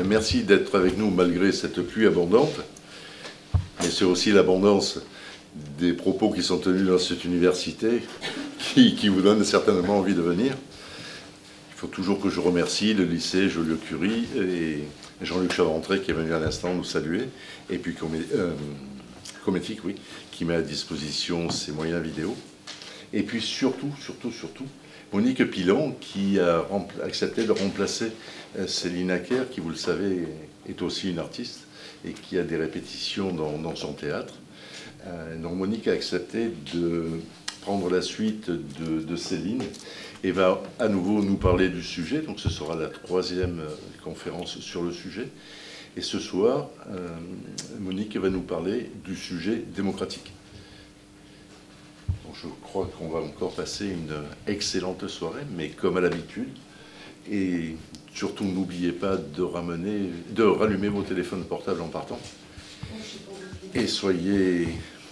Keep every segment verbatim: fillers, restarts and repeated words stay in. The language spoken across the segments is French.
merci d'être avec nous malgré cette pluie abondante. Mais c'est aussi l'abondance des propos qui sont tenus dans cette université qui, qui vous donnent certainement envie de venir. Il faut toujours que je remercie le lycée Joliot-Curie et Jean-Luc Chavantré qui est venu à l'instant nous saluer, et puis euh, Cométique, oui, qui met à disposition ses moyens vidéo. Et puis surtout, surtout, surtout, Monique Pilon qui a accepté de remplacer Céline Acker, qui, vous le savez, est aussi une artiste et qui a des répétitions dans, dans son théâtre. Euh, donc Monique a accepté de prendre la suite de, de Céline et va à nouveau nous parler du sujet. Donc ce sera la troisième conférence sur le sujet. Et ce soir, euh, Monique va nous parler du sujet démocratique. Donc je crois qu'on va encore passer une excellente soirée, mais comme à l'habitude. Et surtout, n'oubliez pas de, ramener, de rallumer vos téléphones portables en partant. Et soyez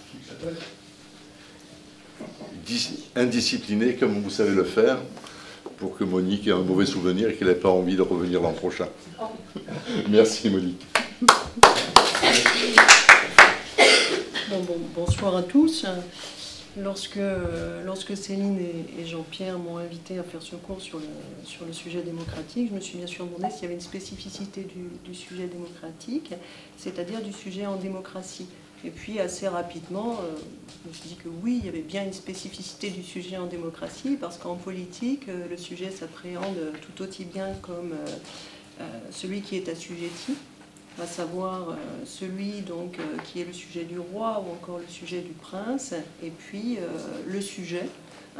indisciplinés comme vous savez le faire, pour que Monique ait un mauvais souvenir et qu'elle n'ait pas envie de revenir l'an prochain. Merci Monique. Bon, bon, bonsoir à tous. Lorsque, lorsque Céline et, et Jean-Pierre m'ont invité à faire ce cours sur le, sur le sujet démocratique, je me suis bien sûr demandé s'il y avait une spécificité du, du sujet démocratique, c'est-à-dire du sujet en démocratie. Et puis assez rapidement, euh, je me suis dit que oui, il y avait bien une spécificité du sujet en démocratie, parce qu'en politique, euh, le sujet s'appréhende tout aussi bien comme euh, euh, celui qui est assujetti, à savoir euh, celui donc, euh, qui est le sujet du roi ou encore le sujet du prince, et puis euh, le sujet euh,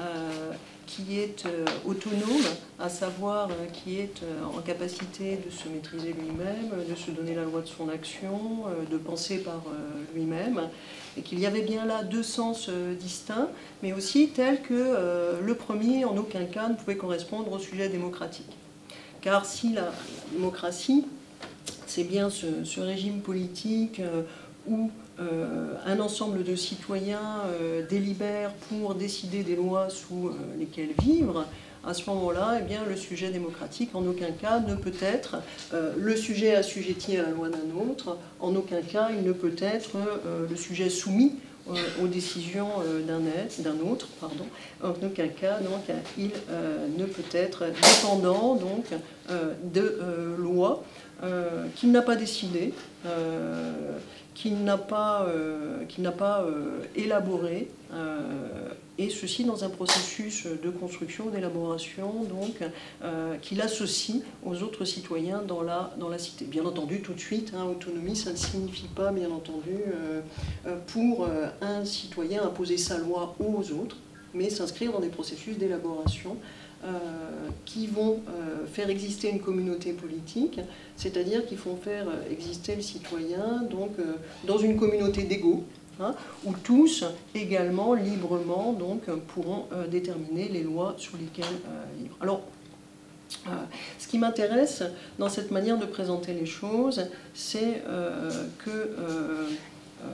qui est euh, autonome, à savoir euh, qui est euh, en capacité de se maîtriser lui-même, de se donner la loi de son action, euh, de penser par euh, lui-même, et qu'il y avait bien là deux sens euh, distincts, mais aussi tels que euh, le premier en aucun cas ne pouvait correspondre au sujet démocratique. Car si la démocratie, c'est bien ce, ce régime politique euh, où euh, un ensemble de citoyens euh, délibèrent pour décider des lois sous euh, lesquelles vivre, à ce moment-là, eh bien, le sujet démocratique, en aucun cas, ne peut être euh, le sujet assujetti à la loi d'un autre, en aucun cas, il ne peut être euh, le sujet soumis euh, aux décisions euh, d'un autre, pardon. En aucun cas, donc, il euh, ne peut être dépendant donc, euh, de euh, lois Euh, qu'il n'a pas décidé, euh, qu'il n'a pas, euh, qu'il n'a pas euh, élaboré, euh, et ceci dans un processus de construction, d'élaboration, donc euh, qu'il associe aux autres citoyens dans la, dans la cité. Bien entendu, tout de suite, hein, autonomie, ça ne signifie pas, bien entendu, euh, pour euh, un citoyen imposer sa loi aux autres, mais s'inscrire dans des processus d'élaboration Euh, qui vont euh, faire exister une communauté politique, c'est-à-dire qui font faire exister le citoyen donc, euh, dans une communauté d'égaux, hein, où tous également, librement, donc, pourront euh, déterminer les lois sur lesquelles euh, vivre. Alors, euh, ce qui m'intéresse dans cette manière de présenter les choses, c'est euh, que euh, euh,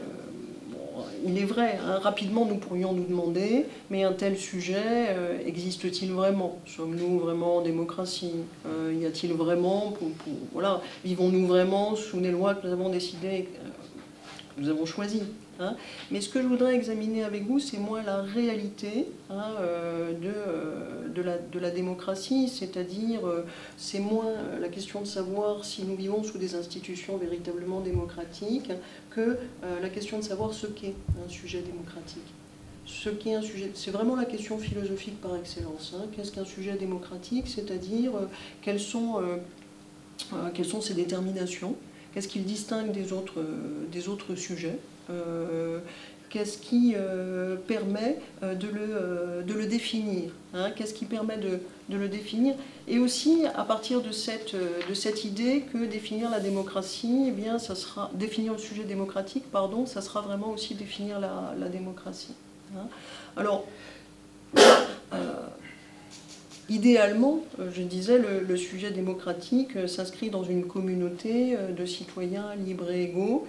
il est vrai, hein, rapidement nous pourrions nous demander, mais un tel sujet euh, existe-t-il vraiment? Sommes-nous vraiment en démocratie? euh, Y a-t-il vraiment, pour, pour, voilà, vivons-nous vraiment sous les lois que nous avons décidées, que nous avons choisies, hein? Mais ce que je voudrais examiner avec vous, c'est moins la réalité hein, euh, de, euh, de, la, de la démocratie, c'est-à-dire euh, c'est moins la question de savoir si nous vivons sous des institutions véritablement démocratiques que euh, la question de savoir ce qu'est un sujet démocratique. Ce qu'est un sujet, c'est vraiment la question philosophique par excellence. Hein. Qu'est-ce qu'un sujet démocratique? C'est-à-dire euh, quelles sont, euh, euh, quelles sont ses déterminations? Qu'est-ce qu'il distingue des autres, euh, des autres sujets? euh, Qu'est-ce qui euh, permet euh, de, le, euh, de le définir, hein? Qu'est-ce qui permet de, de le définir? Et aussi, à partir de cette, de cette idée que définir la démocratie, eh bien, ça sera, définir le sujet démocratique, pardon, ça sera vraiment aussi définir la, la démocratie. Hein? Alors, euh, idéalement, je disais, le, le sujet démocratique s'inscrit dans une communauté de citoyens libres et égaux,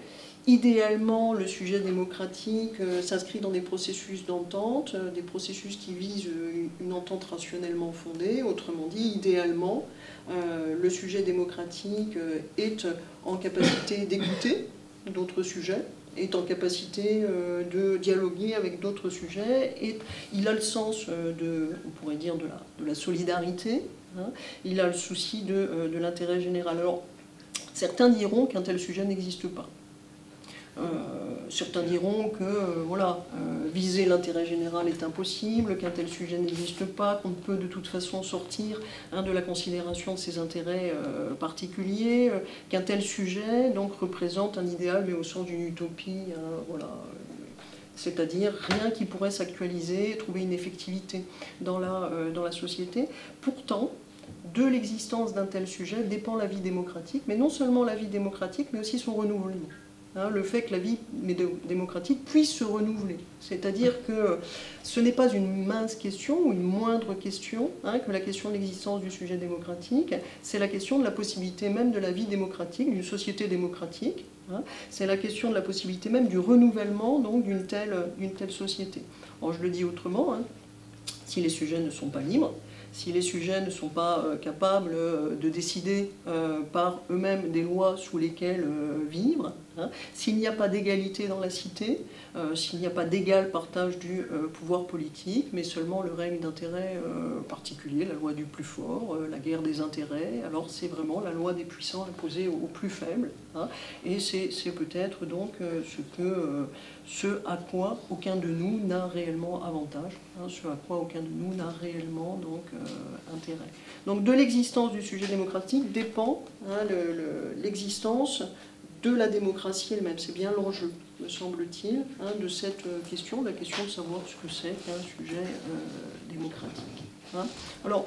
idéalement, le sujet démocratique euh, s'inscrit dans des processus d'entente, euh, des processus qui visent une, une entente rationnellement fondée. Autrement dit, idéalement, euh, le sujet démocratique euh, est en capacité d'écouter d'autres sujets, est en capacité euh, de dialoguer avec d'autres sujets, et il a le sens euh, de, on pourrait dire, de la, de la solidarité, hein, il a le souci de, euh, de l'intérêt général. Alors, certains diront qu'un tel sujet n'existe pas. Euh, certains diront que euh, voilà, euh, viser l'intérêt général est impossible, qu'un tel sujet n'existe pas, qu'on ne peut de toute façon sortir hein, de la considération de ses intérêts euh, particuliers, euh, qu'un tel sujet donc, représente un idéal mais au sens d'une utopie, hein, voilà, c'est-à-dire rien qui pourrait s'actualiser, trouver une effectivité dans la, euh, dans la société. Pourtant, de l'existence d'un tel sujet dépend la vie démocratique, mais non seulement la vie démocratique, mais aussi son renouvellement. Hein, le fait que la vie démocratique puisse se renouveler. C'est-à-dire que ce n'est pas une mince question ou une moindre question hein, que la question de l'existence du sujet démocratique, c'est la question de la possibilité même de la vie démocratique, d'une société démocratique, hein, c'est la question de la possibilité même du renouvellement d'une telle, d'une telle société. Alors je le dis autrement, hein, si les sujets ne sont pas libres, si les sujets ne sont pas euh, capables euh, de décider euh, par eux-mêmes des lois sous lesquelles euh, vivre, hein, s'il n'y a pas d'égalité dans la cité, euh, s'il n'y a pas d'égal partage du euh, pouvoir politique, mais seulement le règne d'intérêts euh, particuliers, la loi du plus fort, euh, la guerre des intérêts, alors c'est vraiment la loi des puissants imposée aux, aux plus faibles, hein, et c'est peut-être donc euh, ce, que, euh, ce à quoi aucun de nous n'a réellement avantage, hein, ce à quoi aucun de nous n'a réellement donc euh, intérêt. Donc de l'existence du sujet démocratique dépend hein, l'existence de la démocratie elle-même. C'est bien l'enjeu, me semble-t-il, hein, de cette question, la question de savoir ce que c'est qu'un sujet euh, démocratique. Hein. Alors,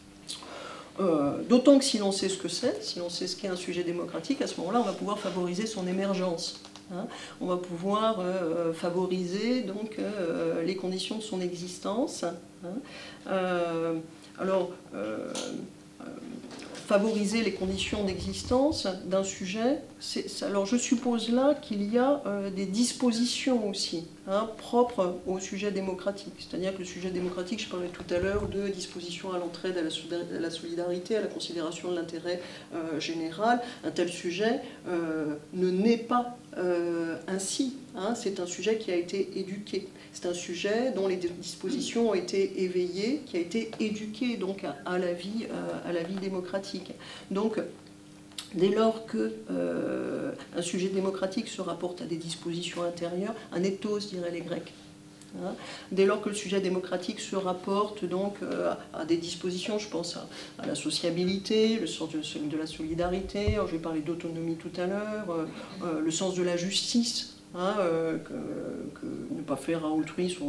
euh, d'autant que si l'on sait ce que c'est, si l'on sait ce qu'est un sujet démocratique, à ce moment-là, on va pouvoir favoriser son émergence. Hein. On va pouvoir euh, favoriser donc, euh, les conditions de son existence. Hein. Euh, alors, euh, euh, favoriser les conditions d'existence d'un sujet, alors je suppose là qu'il y a euh, des dispositions aussi hein, propres au sujet démocratique. C'est-à-dire que le sujet démocratique, je parlais tout à l'heure de dispositions à l'entraide, à, à la solidarité, à la considération de l'intérêt euh, général. Un tel sujet euh, ne naît pas euh, ainsi. Hein, c'est un sujet qui a été éduqué. C'est un sujet dont les dispositions ont été éveillées, qui a été éduqué donc à, à, la, vie, euh, à la vie démocratique. Donc, dès lors qu'un euh, sujet démocratique se rapporte à des dispositions intérieures, un ethos, diraient les Grecs. Hein, dès lors que le sujet démocratique se rapporte donc euh, à des dispositions, je pense à, à la sociabilité, le sens de, de la solidarité, alors je vais parler d'autonomie tout à l'heure, euh, euh, le sens de la justice, hein, euh, que, que ne pas faire à autrui ce qu'on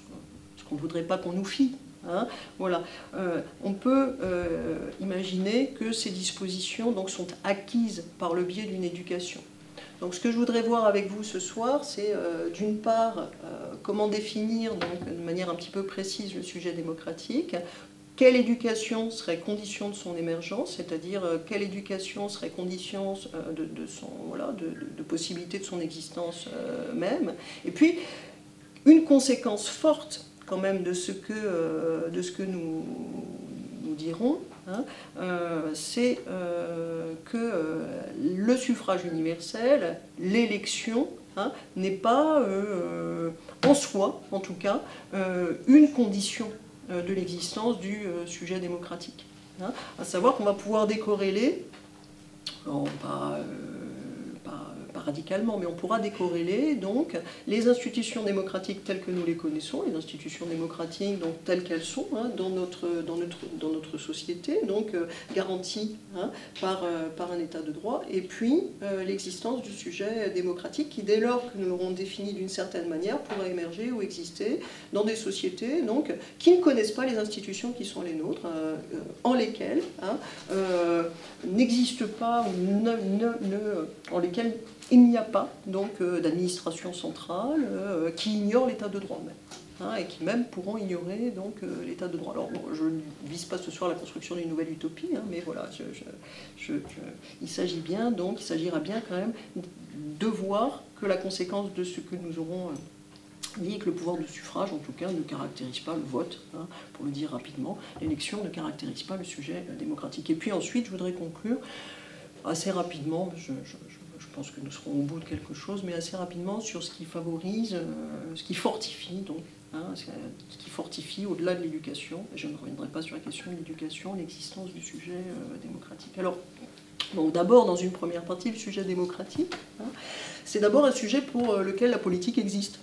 ne voudrait pas qu'on nous fie. Hein, voilà. Euh, on peut euh, imaginer que ces dispositions donc, sont acquises par le biais d'une éducation. Donc ce que je voudrais voir avec vous ce soir, c'est euh, d'une part euh, comment définir donc, de manière un petit peu précise le sujet démocratique, quelle éducation serait condition de son émergence, c'est-à-dire euh, quelle éducation serait condition euh, de, de, son, voilà, de, de, de possibilité de son existence euh, même, et puis une conséquence forte quand même de ce que, euh, de ce que nous, nous dirons, hein, euh, c'est euh, que euh, le suffrage universel, l'élection, hein, n'est pas, euh, en soi, en tout cas, euh, une condition euh, de l'existence du euh, sujet démocratique. Hein, à savoir qu'on va pouvoir décorréler, alors, pas, euh, pas, pas radicalement, mais on pourra décorréler donc les institutions démocratiques telles que nous les connaissons, les institutions démocratiques donc telles qu'elles sont hein, dans, notre, dans, notre, dans notre société, donc euh, garanties hein, par, euh, par un état de droit, et puis euh, l'existence du sujet démocratique qui, dès lors que nous l'aurons défini d'une certaine manière, pourra émerger ou exister dans des sociétés donc, qui ne connaissent pas les institutions qui sont les nôtres, euh, euh, en lesquelles hein, euh, n'existe pas, ou ne, ne, ne, en lesquelles il n'y a pas donc euh, d'administration centrale euh, qui ignore l'état de droit même. hein, et qui même pourront ignorer donc euh, l'état de droit. Alors bon, je ne vise pas ce soir la construction d'une nouvelle utopie, hein, mais voilà, je, je, je, je, il s'agit bien, donc il s'agira bien quand même de voir que la conséquence de ce que nous aurons euh, dit, que le pouvoir de suffrage, en tout cas, ne caractérise pas le vote, hein, pour le dire rapidement, l'élection ne caractérise pas le sujet euh, démocratique. Et puis ensuite, je voudrais conclure assez rapidement, je, je, je Je pense que nous serons au bout de quelque chose, mais assez rapidement sur ce qui favorise, euh, ce qui fortifie, donc, hein, ce qui fortifie au-delà de l'éducation. Je ne reviendrai pas sur la question de l'éducation, l'existence du sujet euh, démocratique. Alors, bon, d'abord, dans une première partie, le sujet démocratique, hein, c'est d'abord un sujet pour euh, lequel la politique existe.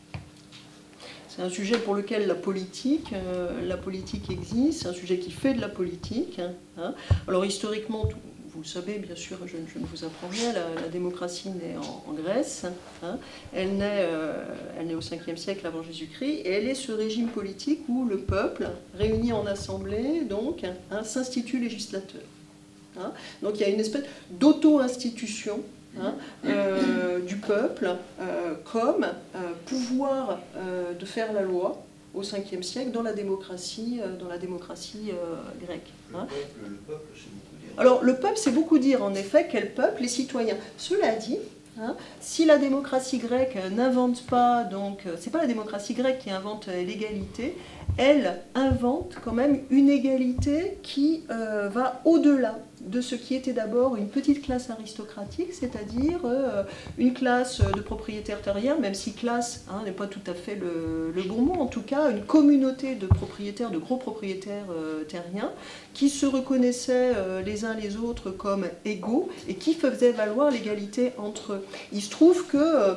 C'est un sujet pour lequel la politique, euh, la politique existe, c'est un sujet qui fait de la politique. Hein. Alors, historiquement, tout, vous le savez, bien sûr, je, je ne vous apprends rien, la, la démocratie naît en, en Grèce, hein, elle, naît, euh, elle naît au cinquième siècle avant Jésus-Christ, et elle est ce régime politique où le peuple, réuni en assemblée, donc, hein, s'institue législateur. Hein. Donc il y a une espèce d'auto-institution, hein, euh, du peuple euh, comme euh, pouvoir euh, de faire la loi au cinquième siècle dans la démocratie, euh, dans la démocratie euh, grecque. Hein. Le peuple, le peuple, c'est beaucoup dire. Alors, le peuple, c'est beaucoup dire, en effet, quel peuple, les citoyens. Cela dit, hein, si la démocratie grecque n'invente pas, donc, c'est pas la démocratie grecque qui invente l'égalité, elle invente quand même une égalité qui euh, va au-delà de ce qui était d'abord une petite classe aristocratique, c'est-à-dire euh, une classe de propriétaires terriens, même si classe hein, n'est pas tout à fait le, le bon mot, en tout cas une communauté de propriétaires, de gros propriétaires euh, terriens, qui se reconnaissaient euh, les uns les autres comme égaux et qui faisaient valoir l'égalité entre eux. Il se trouve que euh,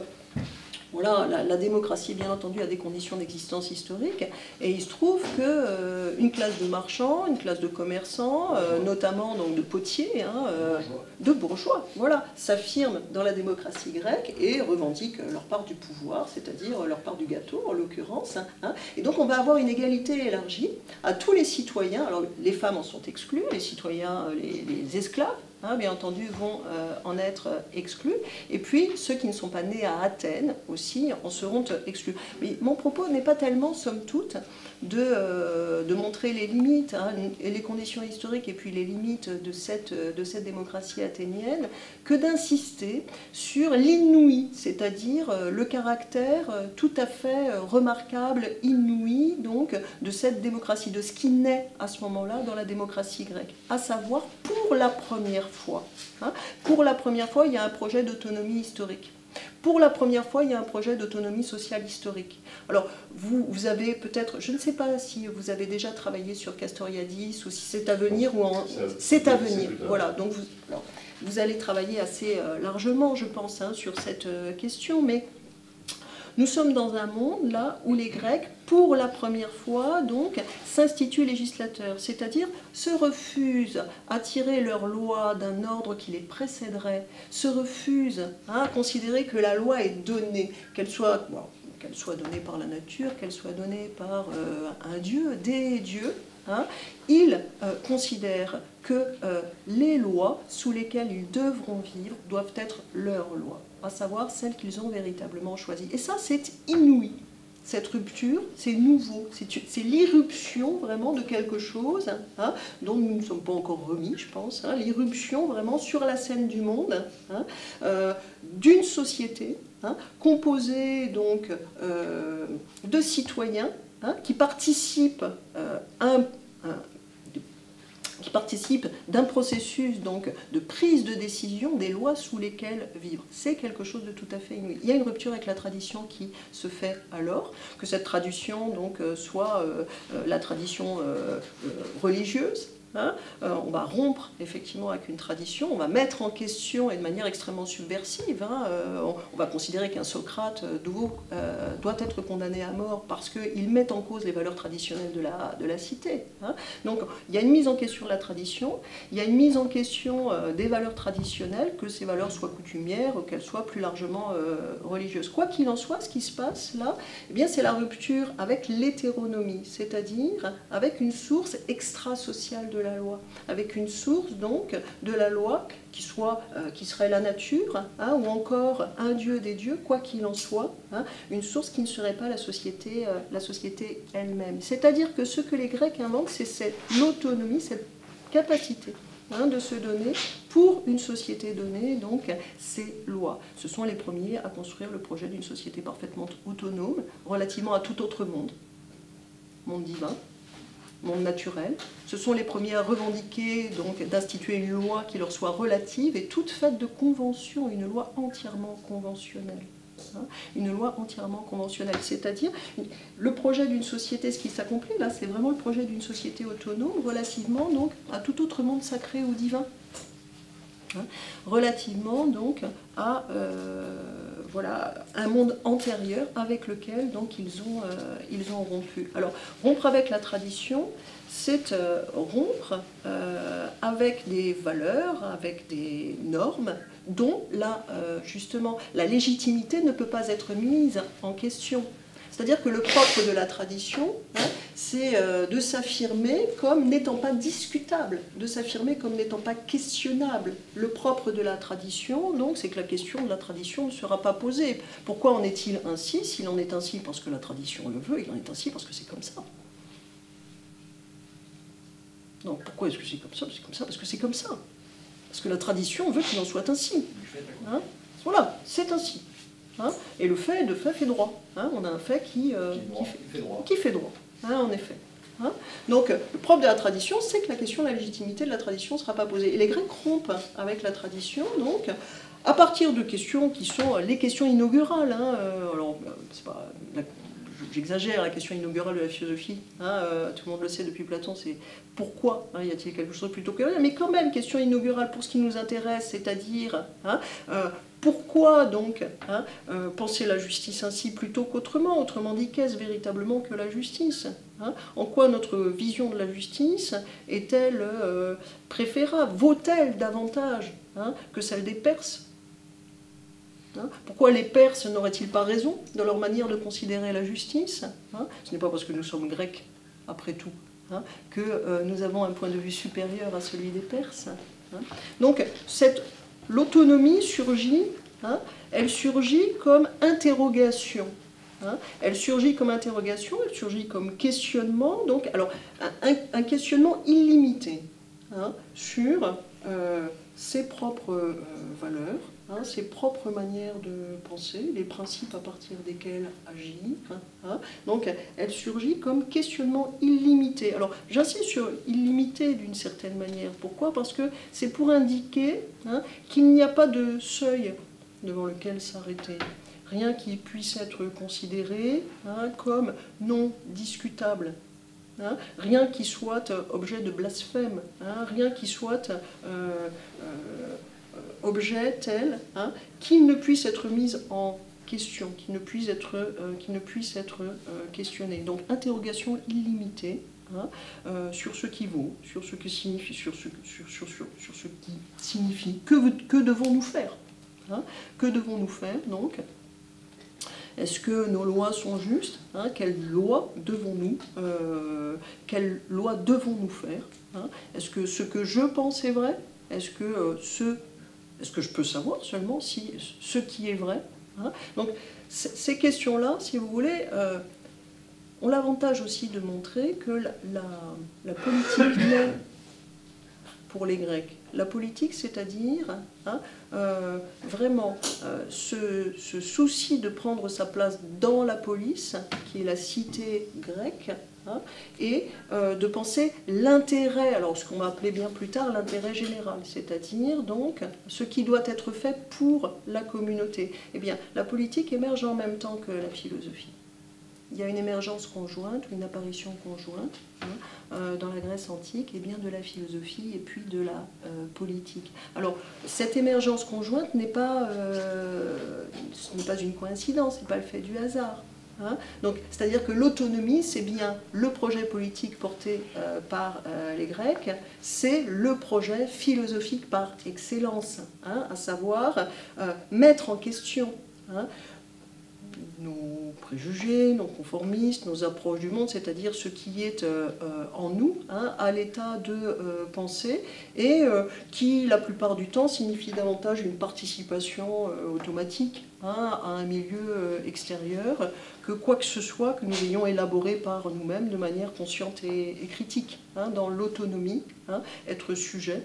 Voilà, la, la démocratie, bien entendu, a des conditions d'existence historiques, et il se trouve qu'une euh, classe de marchands, une classe de commerçants, euh, notamment donc, de potiers, hein, euh, de bourgeois, voilà, s'affirment dans la démocratie grecque et revendiquent leur part du pouvoir, c'est-à-dire leur part du gâteau, en l'occurrence. Hein, et donc on va avoir une égalité élargie à tous les citoyens. Alors les femmes en sont exclues, les citoyens, les, les esclaves, Hein, bien entendu, vont euh, en être exclus. Et puis, ceux qui ne sont pas nés à Athènes aussi en seront exclus. Mais mon propos n'est pas tellement, somme toute, de, euh, de montrer les limites, hein, et les conditions historiques et puis les limites de cette, de cette démocratie athénienne, que d'insister sur l'inouï, c'est-à-dire euh, le caractère euh, tout à fait euh, remarquable, inouï, donc, de cette démocratie, de ce qui naît à ce moment-là dans la démocratie grecque. À savoir, pour la première fois, hein, pour la première fois, il y a un projet d'autonomie historique. Pour la première fois, il y a un projet d'autonomie sociale historique. Alors, vous, vous avez peut-être, je ne sais pas si vous avez déjà travaillé sur Castoriadis ou si c'est à venir ou en... C'est à venir, voilà. Donc, vous, alors, vous allez travailler assez euh, largement, je pense, hein, sur cette euh, question, mais nous sommes dans un monde, là, où les Grecs, pour la première fois, donc, s'instituent législateurs, c'est-à-dire se refusent à tirer leur loi d'un ordre qui les précéderait, se refusent hein, à considérer que la loi est donnée, qu'elle soit, bon, qu'elle soit donnée par la nature, qu'elle soit donnée par euh, un dieu, des dieux. Hein, ils euh, considèrent que euh, les lois sous lesquelles ils devront vivre doivent être leurs lois, à savoir celles qu'ils ont véritablement choisies. Et ça, c'est inouï. Cette rupture, c'est nouveau. C'est l'irruption vraiment de quelque chose hein, dont nous ne sommes pas encore remis, je pense. Hein, l'irruption vraiment sur la scène du monde hein, euh, d'une société hein, composée donc euh, de citoyens hein, qui participent euh, à un, un qui participent d'un processus donc, de prise de décision des lois sous lesquelles vivre. C'est quelque chose de tout à fait inouï. Il y a une rupture avec la tradition qui se fait alors, que cette tradition donc, soit euh, la tradition euh, religieuse. Hein, euh, on va rompre effectivement avec une tradition, on va mettre en question et de manière extrêmement subversive, hein, euh, on, on va considérer qu'un Socrate doit, euh, doit être condamné à mort parce qu'il met en cause les valeurs traditionnelles de la, de la cité. Hein. Donc il y a une mise en question de la tradition, il y a une mise en question euh, des valeurs traditionnelles, que ces valeurs soient coutumières ou qu'elles soient plus largement euh, religieuses. Quoi qu'il en soit, ce qui se passe là, eh bien, c'est la rupture avec l'hétéronomie, c'est-à-dire avec une source extra-sociale de la la loi, avec une source donc de la loi qui, soit, euh, qui serait la nature, hein, ou encore un dieu des dieux, quoi qu'il en soit, hein, une source qui ne serait pas la société, euh, la société elle-même. C'est-à-dire que ce que les Grecs inventent, c'est cette autonomie, cette capacité hein, de se donner pour une société donnée, donc ces lois. Ce sont les premiers à construire le projet d'une société parfaitement autonome, relativement à tout autre monde, monde divin, monde naturel. Ce sont les premiers à revendiquer donc d'instituer une loi qui leur soit relative et toute faite de convention, une loi entièrement conventionnelle. Hein, une loi entièrement conventionnelle, c'est-à-dire le projet d'une société, ce qui s'accomplit là, c'est vraiment le projet d'une société autonome relativement donc à tout autre monde sacré ou divin. Hein, relativement donc à euh, voilà, un monde antérieur avec lequel donc ils ont, euh, ils ont rompu. Alors, rompre avec la tradition, c'est euh, rompre euh, avec des valeurs, avec des normes dont la, euh, justement la légitimité ne peut pas être mise en question. C'est-à-dire que le propre de la tradition, hein, c'est euh, de s'affirmer comme n'étant pas discutable, de s'affirmer comme n'étant pas questionnable. Le propre de la tradition, donc, c'est que la question de la tradition ne sera pas posée. Pourquoi en est-il ainsi? S'il en est ainsi parce que la tradition le veut, il en est ainsi parce que c'est comme ça. Non, pourquoi est-ce que c'est comme ça? C'est comme ça parce que c'est comme ça. Parce que la tradition veut qu'il en soit ainsi. Hein, voilà, c'est ainsi. Hein, et le fait, de fait, fait droit. Hein, on a un fait qui, euh, qui, fait, qui fait droit, qui fait droit hein, en effet. Hein. Donc, le propre de la tradition, c'est que la question de la légitimité de la tradition ne sera pas posée. Et les Grecs rompent avec la tradition, donc, à partir de questions qui sont les questions inaugurales. Hein, euh, alors, c'est pas... J'exagère, la question inaugurale de la philosophie, hein, euh, tout le monde le sait depuis Platon, c'est pourquoi hein, y a-t-il quelque chose plutôt que rien, mais quand même, question inaugurale pour ce qui nous intéresse, c'est-à-dire hein, euh, pourquoi donc hein, euh, penser la justice ainsi plutôt qu'autrement? Autrement dit, qu'est-ce véritablement que la justice hein? En quoi notre vision de la justice est-elle euh, préférable? Vaut-elle davantage hein, que celle des Perses? Hein, pourquoi les Perses n'auraient-ils pas raison de leur manière de considérer la justice? Hein, ce n'est pas parce que nous sommes grecs, après tout, hein, que euh, nous avons un point de vue supérieur à celui des Perses. Hein. Donc, l'autonomie surgit, hein, elle surgit comme interrogation. Hein, elle surgit comme interrogation, elle surgit comme questionnement, donc, alors, un, un questionnement illimité hein, sur euh, ses propres euh, valeurs, Hein, ses propres manières de penser, les principes à partir desquels agir. Hein, donc, elle surgit comme questionnement illimité. Alors, j'insiste sur illimité d'une certaine manière. Pourquoi? Parce que c'est pour indiquer hein, qu'il n'y a pas de seuil devant lequel s'arrêter. Rien qui puisse être considéré hein, comme non discutable. Hein, rien qui soit objet de blasphème. Hein, rien qui soit... Euh, euh, objet tel hein, qu'il ne puisse être mis en question, qu'il ne puisse être, euh, qu'il ne puisse être euh, questionné. Donc interrogation illimitée hein, euh, sur ce qui vaut, sur ce que signifie, sur ce, sur, sur, sur, sur ce qui signifie. Que, que devons-nous faire hein, Que devons-nous faire donc? Est-ce que nos lois sont justes hein, Quelles lois devons-nous euh, Quelles lois devons-nous faire hein? Est-ce que ce que je pense est vrai? Est-ce que euh, ce Est-ce que je peux savoir seulement si ce qui est vrai hein? Donc, ces questions-là, si vous voulez, euh, ont l'avantage aussi de montrer que la, la, la politique naît pour les Grecs. La politique, c'est-à-dire hein, euh, vraiment euh, ce, ce souci de prendre sa place dans la polis, qui est la cité grecque, Hein, et euh, de penser l'intérêt, alors ce qu'on va appeler bien plus tard l'intérêt général, c'est-à-dire donc ce qui doit être fait pour la communauté. Eh bien, la politique émerge en même temps que la philosophie. Il y a une émergence conjointe, une apparition conjointe hein, euh, dans la Grèce antique, et bien de la philosophie et puis de la euh, politique. Alors, cette émergence conjointe n'est pas, euh, ce n'est pas une coïncidence, ce n'est pas le fait du hasard. Hein, donc, c'est-à-dire que l'autonomie, c'est bien le projet politique porté euh, par euh, les Grecs, c'est le projet philosophique par excellence, hein, à savoir euh, mettre en question, hein, nos préjugés, nos conformismes, nos approches du monde, c'est-à-dire ce qui est euh, en nous, hein, à l'état de euh, pensée, et euh, qui, la plupart du temps, signifie davantage une participation euh, automatique hein, à un milieu euh, extérieur que quoi que ce soit que nous ayons élaboré par nous-mêmes de manière consciente et, et critique, hein, dans l'autonomie, hein, être sujet.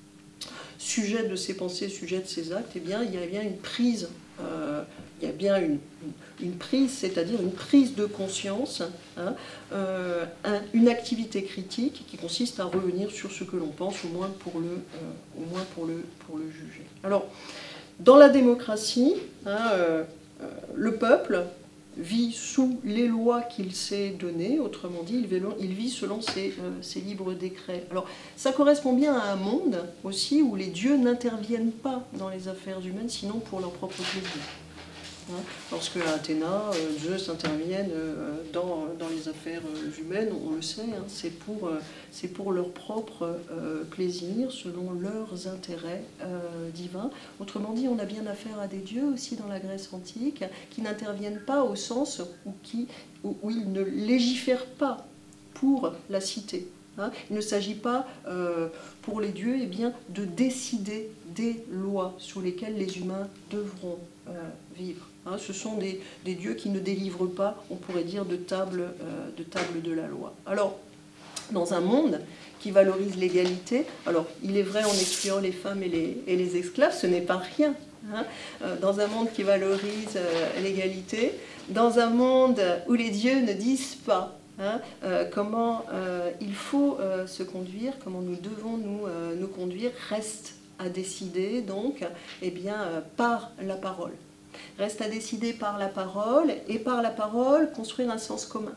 Sujet de ses pensées, sujet de ses actes, eh bien, il y a bien une prise, euh, il y a bien une, une prise, c'est-à-dire une prise de conscience, hein, euh, un, une activité critique qui consiste à revenir sur ce que l'on pense, au moins pour le, euh, au moins pour le, pour le juger. Alors, dans la démocratie, hein, euh, euh, le peuple vit sous les lois qu'il s'est données, autrement dit, il vit selon ses, euh, ses libres décrets. Alors, ça correspond bien à un monde aussi où les dieux n'interviennent pas dans les affaires humaines, sinon pour leur propre plaisir. Hein, lorsque Athéna, euh, Zeus interviennent euh, dans, dans les affaires euh, humaines, on, on le sait, hein, c'est pour, euh, c'est pour leur propre euh, plaisir, selon leurs intérêts euh, divins. Autrement dit, on a bien affaire à des dieux aussi dans la Grèce antique, qui n'interviennent pas au sens où, qui, où, où ils ne légifèrent pas pour la cité. Hein. Il ne s'agit pas, euh, pour les dieux, eh bien, de décider des lois sous lesquelles les humains devront euh, vivre. Hein. Ce sont des, des dieux qui ne délivrent pas, on pourrait dire, de table, euh, de table de la loi. Alors, dans un monde qui valorise l'égalité, alors il est vrai en excluant les femmes et les, et les esclaves, ce n'est pas rien. Hein. Euh, dans un monde qui valorise euh, l'égalité, dans un monde où les dieux ne disent pas Hein, euh, comment euh, il faut euh, se conduire, comment nous devons nous, euh, nous conduire, reste à décider donc eh bien, euh, par la parole. Reste à décider par la parole, et par la parole construire un sens commun.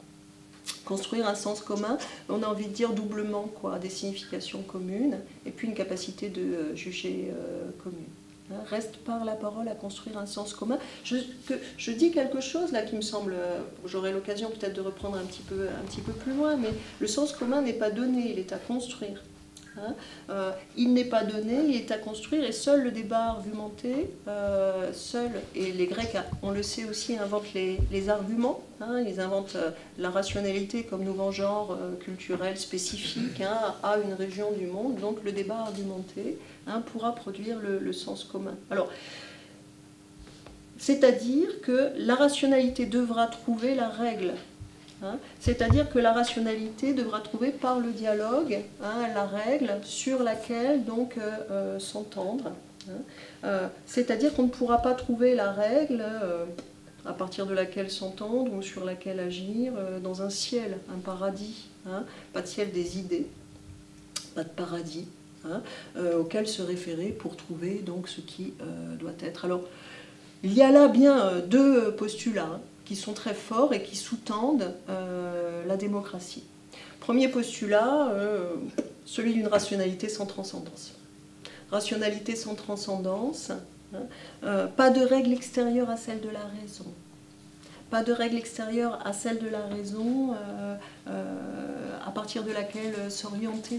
Construire un sens commun, on a envie de dire doublement quoi, des significations communes, et puis une capacité de euh, juger euh, commune. Reste par la parole à construire un sens commun. Je, que, je dis quelque chose là qui me semble, j'aurai l'occasion peut-être de reprendre un petit, peu, un petit peu plus loin, mais le sens commun n'est pas donné, il est à construire. Hein, euh, il n'est pas donné, il est à construire, et seul le débat argumenté, euh, seul, et les Grecs, on le sait aussi, inventent les, les arguments, hein, ils inventent euh, la rationalité comme nouveau genre euh, culturel spécifique hein, à une région du monde, donc le débat argumenté hein, pourra produire le, le sens commun. Alors, c'est-à-dire que la rationalité devra trouver la règle. Hein, c'est-à-dire que la rationalité devra trouver par le dialogue hein, la règle sur laquelle donc euh, euh, s'entendre. Hein, euh, c'est-à-dire qu'on ne pourra pas trouver la règle euh, à partir de laquelle s'entendre ou sur laquelle agir euh, dans un ciel, un paradis. Hein, pas de ciel des idées, pas de paradis hein, euh, auquel se référer pour trouver donc ce qui euh, doit être. Alors, il y a là bien euh, deux postulats. Hein, qui sont très forts et qui sous-tendent euh, la démocratie. Premier postulat, euh, celui d'une rationalité sans transcendance. Rationalité sans transcendance, hein, euh, pas de règle extérieure à celle de la raison. Pas de règle extérieure à celle de la raison euh, euh, à partir de laquelle s'orienter,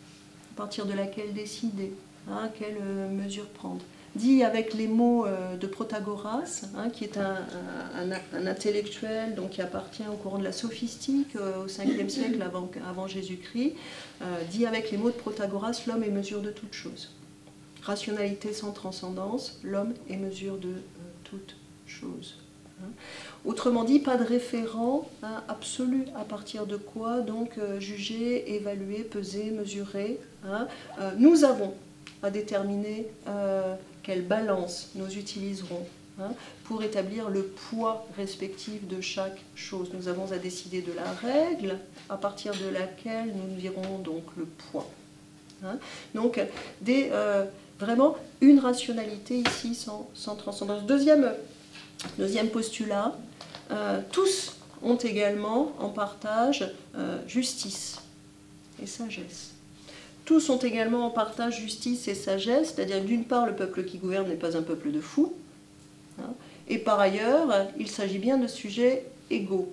à partir de laquelle décider, hein, quelle mesure prendre. Dit avec les mots de Protagoras, hein, qui est un, un, un intellectuel donc, qui appartient au courant de la sophistique euh, au cinquième siècle avant, avant Jésus-Christ, euh, dit avec les mots de Protagoras, l'homme est mesure de toute chose. Rationalité sans transcendance, l'homme est mesure de euh, toute chose. Hein. Autrement dit, pas de référent hein, absolu à partir de quoi donc euh, juger, évaluer, peser, mesurer. Hein. Euh, nous avons à déterminer euh, quelle balance nous utiliserons hein, pour établir le poids respectif de chaque chose. Nous avons à décider de la règle à partir de laquelle nous verrons donc le poids. Hein. Donc, des, euh, vraiment une rationalité ici sans, sans transcendance. Deuxième, deuxième postulat, euh, tous ont également en partage euh, justice et sagesse. Tous ont également en partage justice et sagesse, c'est-à-dire d'une part, le peuple qui gouverne n'est pas un peuple de fous, hein, et par ailleurs, il s'agit bien de sujets égaux,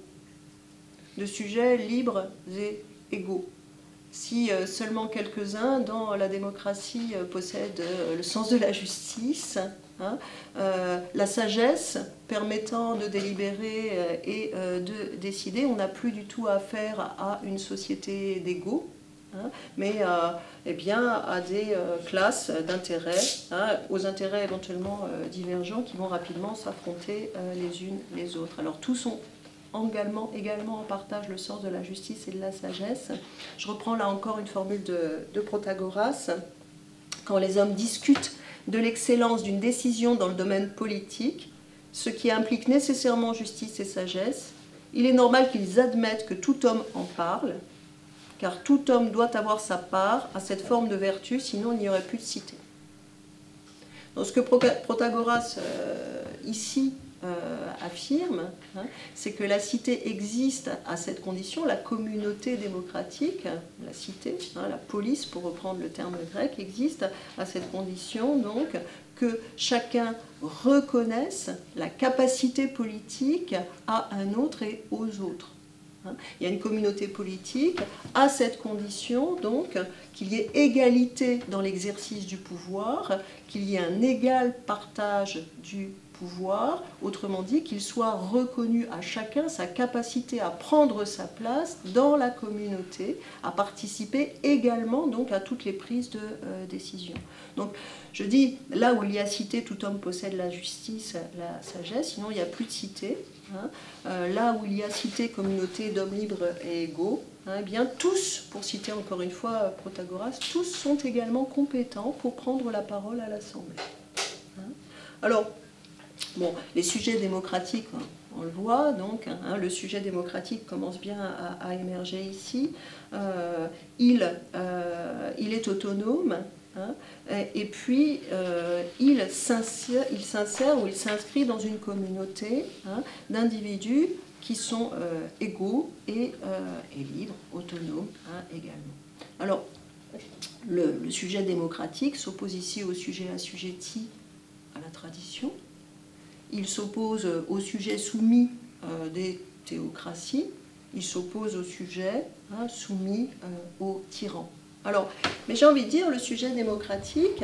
de sujets libres et égaux. Si euh, seulement quelques-uns dans la démocratie euh, possèdent euh, le sens de la justice, Hein, euh, la sagesse permettant de délibérer euh, et euh, de décider, on n'a plus du tout affaire à une société d'égaux, hein, mais euh, eh bien, à des euh, classes d'intérêts, hein, aux intérêts éventuellement euh, divergents qui vont rapidement s'affronter euh, les unes les autres. Alors tous sont également, également en partage le sens de la justice et de la sagesse. Je reprends là encore une formule de, de Protagoras. Quand les hommes discutent de l'excellence d'une décision dans le domaine politique, ce qui implique nécessairement justice et sagesse, il est normal qu'ils admettent que tout homme en parle, car tout homme doit avoir sa part à cette forme de vertu, sinon il n'y aurait plus de cité. Donc ce que Protagoras euh, ici euh, affirme, hein, c'est que la cité existe à cette condition, la communauté démocratique, la cité, hein, la police pour reprendre le terme grec, existe à cette condition donc que chacun reconnaisse la capacité politique à un autre et aux autres. Il y a une communauté politique à cette condition donc qu'il y ait égalité dans l'exercice du pouvoir, qu'il y ait un égal partage du pouvoir, autrement dit qu'il soit reconnu à chacun sa capacité à prendre sa place dans la communauté, à participer également donc à toutes les prises de euh, décision. Donc je dis, là où il y a cité, tout homme possède la justice, la sagesse, sinon il n'y a plus de cité. Hein. Euh, là où il y a cité, communauté d'hommes libres et égaux, hein, eh bien tous, pour citer encore une fois Protagoras, tous sont également compétents pour prendre la parole à l'Assemblée. Hein. Alors, bon, les sujets démocratiques, hein, on le voit, donc, hein, le sujet démocratique commence bien à, à émerger ici. Euh, il, euh, il est autonome. Hein, et puis, euh, il s'insère, il s'insère ou il s'inscrit dans une communauté hein, d'individus qui sont euh, égaux et, euh, et libres, autonomes hein, également. Alors, le, le sujet démocratique s'oppose ici au sujet assujetti à la tradition. Il s'oppose au sujet soumis euh, des théocraties. Il s'oppose au sujet hein, soumis euh, aux tyrans. Alors, mais j'ai envie de dire, le sujet démocratique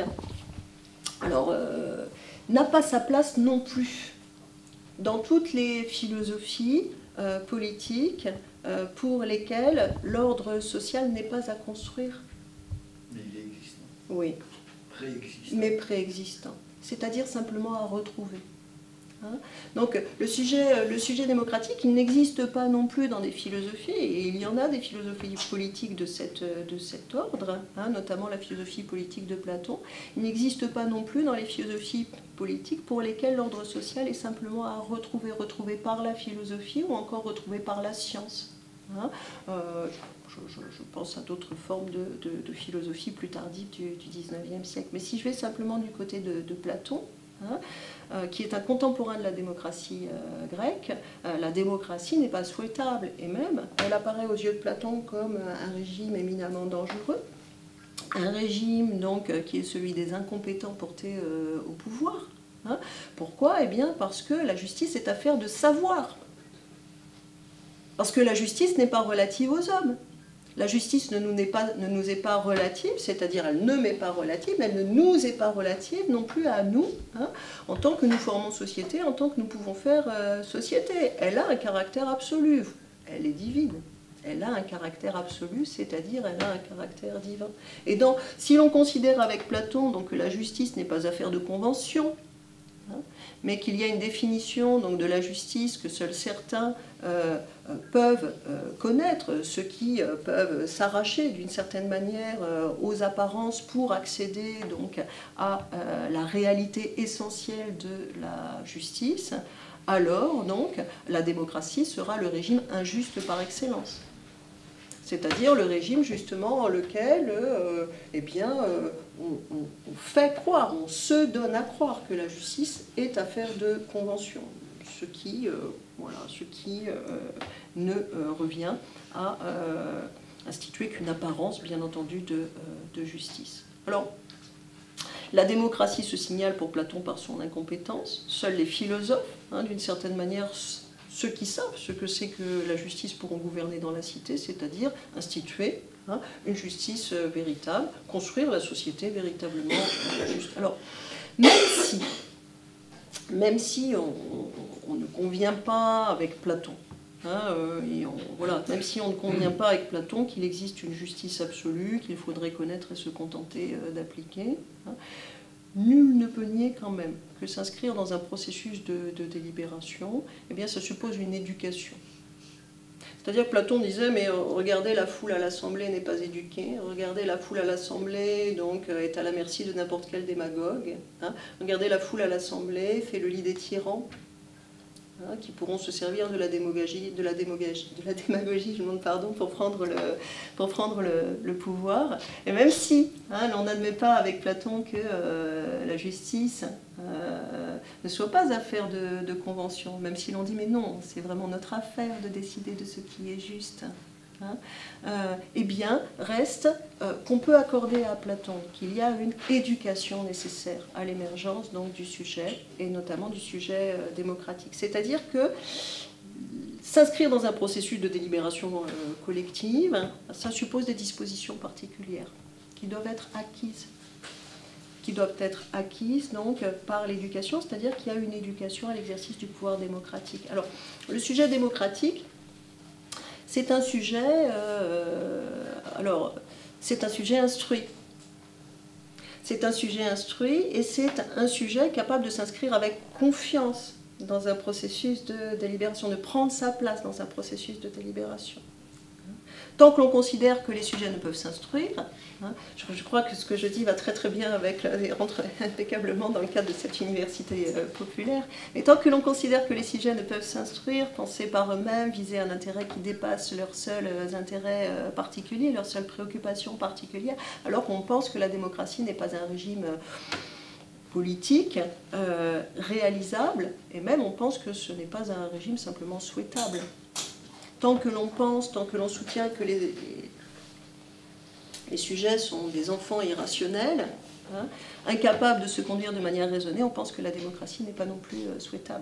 alors, euh, n'a pas sa place non plus dans toutes les philosophies euh, politiques euh, pour lesquelles l'ordre social n'est pas à construire. Mais il est existant. Oui. Préexistant. Mais préexistant. C'est-à-dire simplement à retrouver. Hein. Donc le sujet, le sujet démocratique, il n'existe pas non plus dans des philosophies, et il y en a des philosophies politiques de, cette, de cet ordre, hein, notamment la philosophie politique de Platon. Il n'existe pas non plus dans les philosophies politiques pour lesquelles l'ordre social est simplement à retrouver, retrouver par la philosophie ou encore retrouvé par la science. Hein. Euh, je, je, je pense à d'autres formes de, de, de philosophie plus tardives du, du dix-neuvième siècle. Mais si je vais simplement du côté de, de Platon, Hein, euh, qui est un contemporain de la démocratie euh, grecque, euh, la démocratie n'est pas souhaitable, et même elle apparaît aux yeux de Platon comme un régime éminemment dangereux, un régime donc euh, qui est celui des incompétents portés euh, au pouvoir. Hein. Pourquoi? Eh bien parce que la justice est affaire de savoir, parce que la justice n'est pas relative aux hommes. La justice ne nous est pas, ne nous est pas relative, c'est-à-dire elle ne m'est pas relative, mais elle ne nous est pas relative non plus à nous, hein, en tant que nous formons société, en tant que nous pouvons faire euh, société. Elle a un caractère absolu, elle est divine. Elle a un caractère absolu, c'est-à-dire elle a un caractère divin. Et donc, si l'on considère avec Platon donc, que la justice n'est pas affaire de convention, hein, mais qu'il y a une définition donc, de la justice que seuls certains euh, peuvent euh, connaître, ceux qui euh, peuvent s'arracher d'une certaine manière euh, aux apparences pour accéder donc, à euh, la réalité essentielle de la justice, alors donc la démocratie sera le régime injuste par excellence. C'est-à-dire le régime justement dans lequel euh, eh bien, euh, on, on, on fait croire, on se donne à croire que la justice est affaire de convention, ce qui, euh, voilà, ce qui euh, ne euh, revient à euh, instituer qu'une apparence, bien entendu, de, euh, de justice. Alors, la démocratie se signale pour Platon par son incompétence. Seuls les philosophes, hein, d'une certaine manière, ceux qui savent ce que c'est que la justice pourront gouverner dans la cité, c'est-à-dire instituer hein, une justice euh, véritable, construire la société véritablement euh, juste. Alors, même si, même si on, on, on ne convient pas avec Platon. Hein, euh, et on, voilà, même si on ne convient pas avec Platon qu'il existe une justice absolue, qu'il faudrait connaître et se contenter euh, d'appliquer, hein, nul ne peut nier quand même que s'inscrire dans un processus de, de délibération, eh bien, ça suppose une éducation. C'est-à-dire que Platon disait, mais regardez, la foule à l'Assemblée n'est pas éduquée, regardez, la foule à l'Assemblée donc est à la merci de n'importe quel démagogue, hein. Regardez, la foule à l'Assemblée fait le lit des tyrans, hein, qui pourront se servir de la démagogie, de la démagogie, de la démagogie je demande pardon, pour prendre le, pour prendre le, le pouvoir. Et même si hein, on n'admet pas avec Platon que euh, la justice euh, ne soit pas affaire de, de convention, même si l'on dit mais non, c'est vraiment notre affaire de décider de ce qui est juste. Hein, euh, eh bien, reste euh, qu'on peut accorder à Platon qu'il y a une éducation nécessaire à l'émergence donc du sujet, et notamment du sujet euh, démocratique. C'est-à-dire que s'inscrire dans un processus de délibération euh, collective, hein, ça suppose des dispositions particulières qui doivent être acquises, qui doivent être acquises donc par l'éducation, c'est-à-dire qu'il y a une éducation à l'exercice du pouvoir démocratique. Alors, le sujet démocratique, c'est un sujet, euh, alors, c'est un sujet instruit. C'est un sujet instruit et c'est un sujet capable de s'inscrire avec confiance dans un processus de délibération, de prendre sa place dans un processus de délibération. Tant que l'on considère que les sujets ne peuvent s'instruire, hein, je, je crois que ce que je dis va très très bien avec, et rentre impeccablement dans le cadre de cette université euh, populaire, mais tant que l'on considère que les sujets ne peuvent s'instruire, penser par eux-mêmes, viser un intérêt qui dépasse leurs seuls intérêts euh, particuliers, leurs seules préoccupations particulières, alors qu'on pense que la démocratie n'est pas un régime euh, politique euh, réalisable, et même on pense que ce n'est pas un régime simplement souhaitable. Tant que l'on pense, tant que l'on soutient que les, les sujets sont des enfants irrationnels, hein, incapables de se conduire de manière raisonnée, on pense que la démocratie n'est pas non plus euh, souhaitable.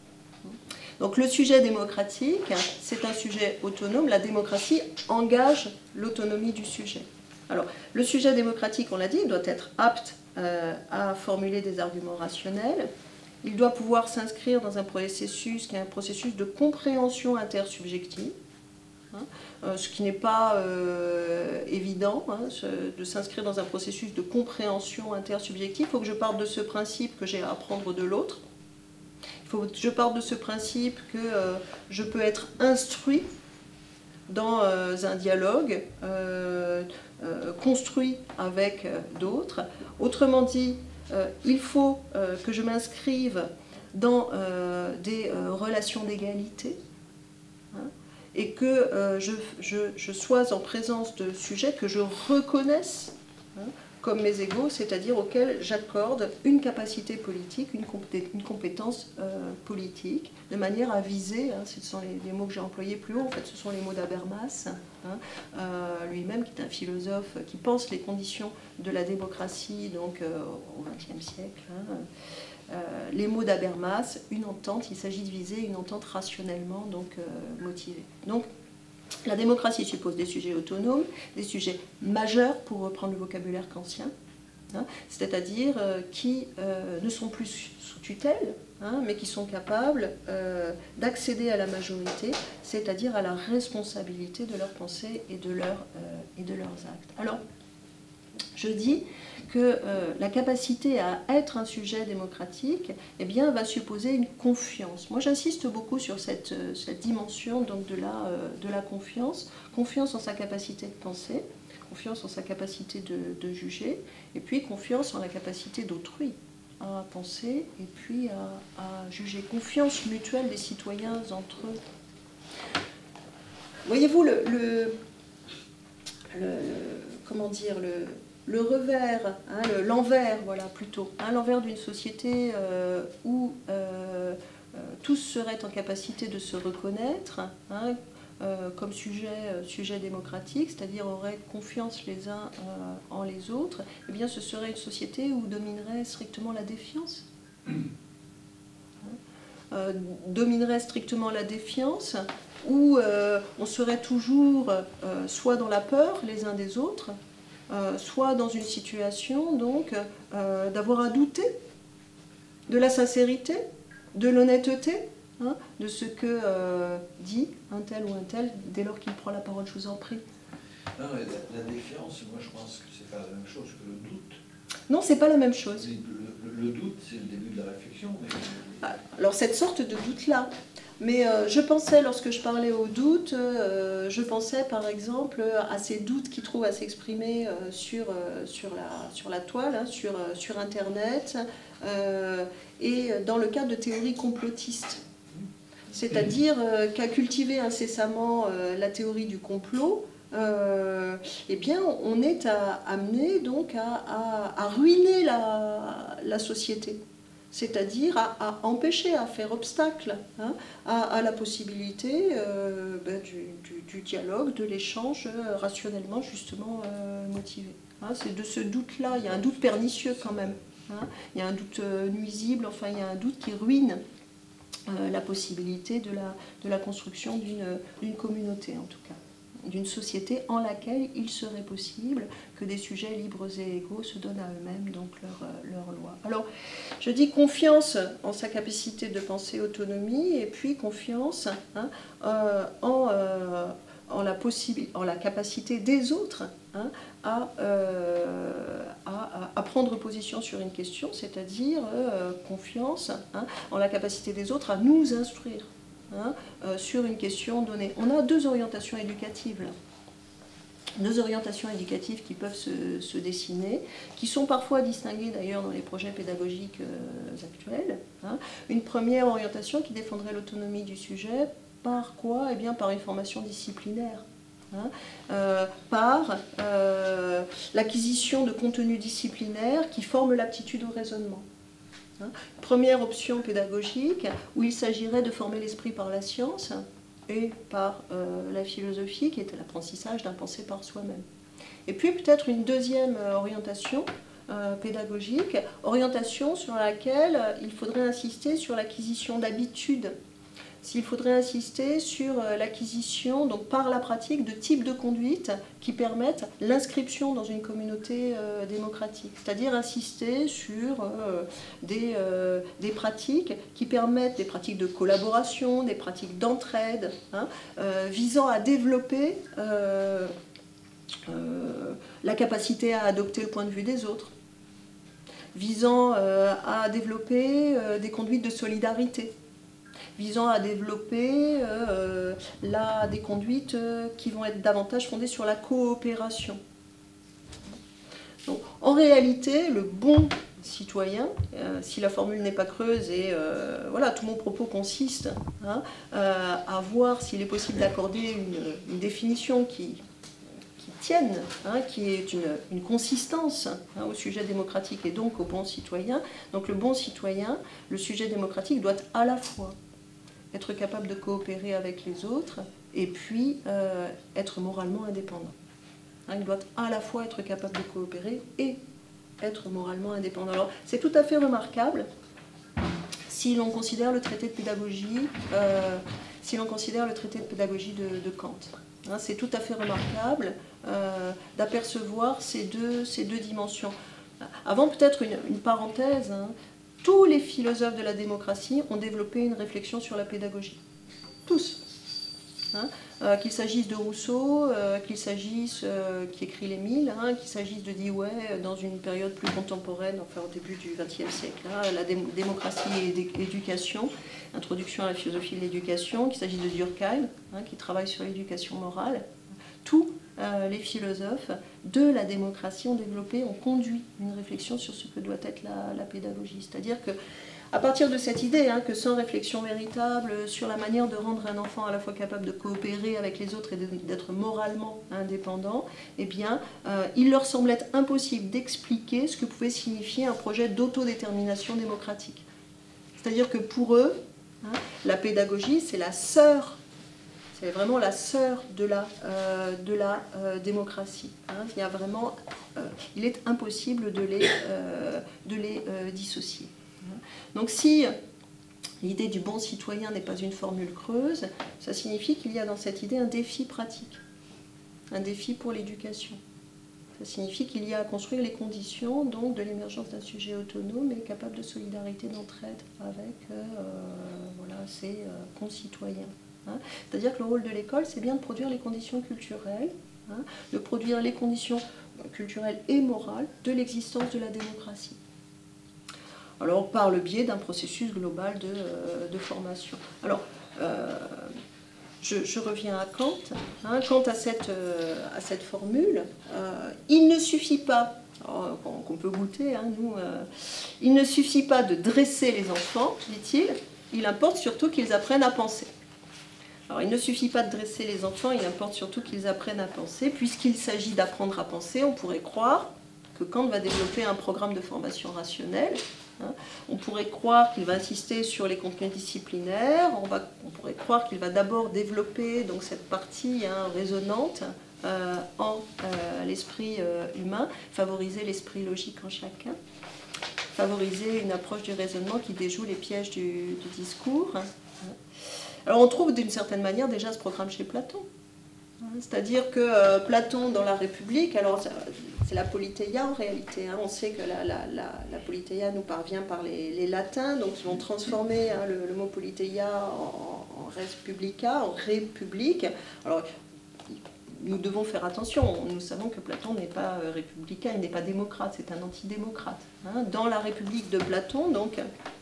Donc le sujet démocratique, c'est un sujet autonome. La démocratie engage l'autonomie du sujet. Alors, le sujet démocratique, on l'a dit, il doit être apte euh, à formuler des arguments rationnels. Il doit pouvoir s'inscrire dans un processus qui est un processus de compréhension intersubjective, hein, euh, ce qui n'est pas euh, évident, hein, ce, de s'inscrire dans un processus de compréhension intersubjective. Il faut que je parte de ce principe que j'ai à apprendre de l'autre. Il faut que je parte de ce principe que euh, je peux être instruit dans euh, un dialogue euh, euh, construit avec euh, d'autres. Autrement dit, Euh, il faut euh, que je m'inscrive dans euh, des euh, relations d'égalité, hein, et que euh, je, je, je sois en présence de sujets que je reconnaisse, hein, comme mes égaux, c'est-à-dire auxquels j'accorde une capacité politique, une, compé une compétence euh, politique, de manière à viser, hein, ce sont les, les mots que j'ai employés plus haut, en fait ce sont les mots d'Habermas, hein, euh, lui-même qui est un philosophe qui pense les conditions de la démocratie donc, euh, au vingtième siècle. Hein, euh, les mots d'Habermas, une entente, il s'agit de viser une entente rationnellement donc, euh, motivée. Donc, la démocratie suppose des sujets autonomes, des sujets majeurs, pour reprendre le vocabulaire kantien, hein, c'est-à-dire euh, qui euh, ne sont plus sous tutelle, hein, mais qui sont capables euh, d'accéder à la majorité, c'est-à-dire à la responsabilité de leurs pensées et de, leur, euh, et de leurs actes. Alors, je dis que euh, la capacité à être un sujet démocratique eh bien, va supposer une confiance. Moi, j'insiste beaucoup sur cette, cette dimension donc, de, la, euh, de la confiance. Confiance en sa capacité de penser, confiance en sa capacité de, de juger, et puis confiance en la capacité d'autrui à penser et puis à, à juger. Confiance mutuelle des citoyens entre eux. Voyez-vous, le, le, le, comment dire, le... Le revers, hein, l'envers, voilà, plutôt, hein, l'envers d'une société euh, où euh, euh, tous seraient en capacité de se reconnaître, hein, euh, comme sujet, euh, sujet démocratique, c'est-à-dire auraient confiance les uns euh, en les autres, eh bien ce serait une société où dominerait strictement la défiance. Hein, euh, dominerait strictement la défiance, où euh, on serait toujours euh, soit dans la peur les uns des autres, Euh, soit dans une situation donc euh, d'avoir à douter de la sincérité, de l'honnêteté, hein, de ce que euh, dit un tel ou un tel dès lors qu'il prend la parole. Je vous en prie. Non, la, la défiance, moi je pense que c'est pas la même chose que le doute. Non, c'est pas la même chose. Le, le, le doute, c'est le début de la réflexion. Mais... Alors cette sorte de doute-là. Mais euh, je pensais, lorsque je parlais au doute, euh, je pensais par exemple à ces doutes qui trouvent à s'exprimer euh, sur, euh, sur, la, sur la toile, hein, sur, euh, sur Internet, euh, et dans le cadre de théories complotistes. C'est-à-dire euh, qu'à cultiver incessamment euh, la théorie du complot, euh, eh bien, on est à, amené donc à, à, à ruiner la, la société. C'est-à-dire à, à empêcher, à faire obstacle hein, à, à la possibilité euh, ben, du, du, du dialogue, de l'échange euh, rationnellement justement euh, motivé. Hein, c'est de ce doute-là, il y a un doute pernicieux quand même. Hein, il y a un doute euh, nuisible, enfin il y a un doute qui ruine euh, la possibilité de la, de la construction d'une, d'une communauté en tout cas. D'une société en laquelle il serait possible que des sujets libres et égaux se donnent à eux-mêmes donc leur, leur loi. Alors, je dis confiance en sa capacité de penser autonomie et puis confiance hein, euh, en, euh, en, la en la capacité des autres hein, à, euh, à, à prendre position sur une question, c'est-à-dire euh, confiance hein, en la capacité des autres à nous instruire. Hein, euh, sur une question donnée. On a deux orientations éducatives là. Deux orientations éducatives qui peuvent se, se dessiner, qui sont parfois distinguées d'ailleurs dans les projets pédagogiques euh, actuels. Hein. Une première orientation qui défendrait l'autonomie du sujet, par quoi? Eh bien par une formation disciplinaire. Hein, euh, par euh, l'acquisition de contenus disciplinaires qui forment l'aptitude au raisonnement. Hein. Première option pédagogique où il s'agirait de former l'esprit par la science et par euh, la philosophie qui était l'apprentissage d'un penser par soi-même. Et puis peut-être une deuxième orientation euh, pédagogique, orientation sur laquelle il faudrait insister sur l'acquisition d'habitudes. S'il faudrait insister sur l'acquisition, donc par la pratique, de types de conduite qui permettent l'inscription dans une communauté euh, démocratique. C'est-à-dire insister sur euh, des, euh, des pratiques qui permettent, des pratiques de collaboration, des pratiques d'entraide, hein, euh, visant à développer euh, euh, la capacité à adopter le point de vue des autres, visant euh, à développer euh, des conduites de solidarité, visant à développer euh, là, des conduites euh, qui vont être davantage fondées sur la coopération. Donc, en réalité, le bon citoyen, euh, si la formule n'est pas creuse, et euh, voilà, tout mon propos consiste hein, euh, à voir s'il est possible d'accorder une, une définition qui, qui tienne, hein, qui est une, une consistance hein, au sujet démocratique et donc au bon citoyen. Donc le bon citoyen, le sujet démocratique doit à la fois être capable de coopérer avec les autres, et puis euh, être moralement indépendant. Hein, il doit à la fois être capable de coopérer et être moralement indépendant. Alors, c'est tout à fait remarquable si l'on considère le traité de pédagogie, euh, si l'on considère le traité de pédagogie de, de Kant. Hein, c'est tout à fait remarquable euh, d'apercevoir ces deux, ces deux dimensions. Avant, peut-être une, une parenthèse, hein, tous les philosophes de la démocratie ont développé une réflexion sur la pédagogie. Tous. Hein, euh, qu'il s'agisse de Rousseau, euh, qu'il s'agisse, euh, qui écrit l'Émile, hein, qu'il s'agisse de Dewey euh, dans une période plus contemporaine, enfin au début du vingtième siècle, hein, la dé démocratie et l'éducation, introduction à la philosophie de l'éducation, qu'il s'agisse de Durkheim, hein, qui travaille sur l'éducation morale. Tous euh, les philosophes de la démocratie ont développé, ont conduit une réflexion sur ce que doit être la, la pédagogie. C'est-à-dire que à partir de cette idée hein, que sans réflexion véritable sur la manière de rendre un enfant à la fois capable de coopérer avec les autres et d'être moralement indépendant, eh bien, euh, il leur semblait impossible d'expliquer ce que pouvait signifier un projet d'autodétermination démocratique. C'est-à-dire que pour eux, hein, la pédagogie, c'est la sœur, c'est vraiment la sœur de la, euh, de la euh, démocratie. Hein. Il y a vraiment, euh, il est impossible de les, euh, de les euh, dissocier. Donc si l'idée du bon citoyen n'est pas une formule creuse, ça signifie qu'il y a dans cette idée un défi pratique, un défi pour l'éducation. Ça signifie qu'il y a à construire les conditions donc, de l'émergence d'un sujet autonome et capable de solidarité, d'entraide avec euh, voilà, ses euh, concitoyens. Hein. C'est-à-dire que le rôle de l'école, c'est bien de produire les conditions culturelles, hein, de produire les conditions culturelles et morales de l'existence de la démocratie. Alors, par le biais d'un processus global de, euh, de formation. Alors, euh, je, je reviens à Kant. Hein, Quant à cette, euh, à cette formule, euh, il ne suffit pas, qu'on peut goûter, hein, nous, euh, il ne suffit pas de dresser les enfants, dit-il, il importe surtout qu'ils apprennent à penser. Alors, il ne suffit pas de dresser les enfants, il importe surtout qu'ils apprennent à penser. Puisqu'il s'agit d'apprendre à penser, on pourrait croire que Kant va développer un programme de formation rationnelle. Hein. On pourrait croire qu'il va insister sur les contenus disciplinaires, on, va, on pourrait croire qu'il va d'abord développer donc, cette partie hein, résonante euh, en euh, l'esprit euh, humain, favoriser l'esprit logique en chacun, favoriser une approche du raisonnement qui déjoue les pièges du, du discours. Hein. Alors on trouve d'une certaine manière déjà ce programme chez Platon. C'est-à-dire que euh, Platon dans la République, alors c'est la Politeia en réalité, hein, on sait que la, la, la, la Politeia nous parvient par les, les latins, donc ils vont transformer hein, le, le mot Politeia en, en res publica, en république. Alors nous devons faire attention, nous savons que Platon n'est pas républicain, il n'est pas démocrate, c'est un antidémocrate. Hein. Dans la République de Platon, donc,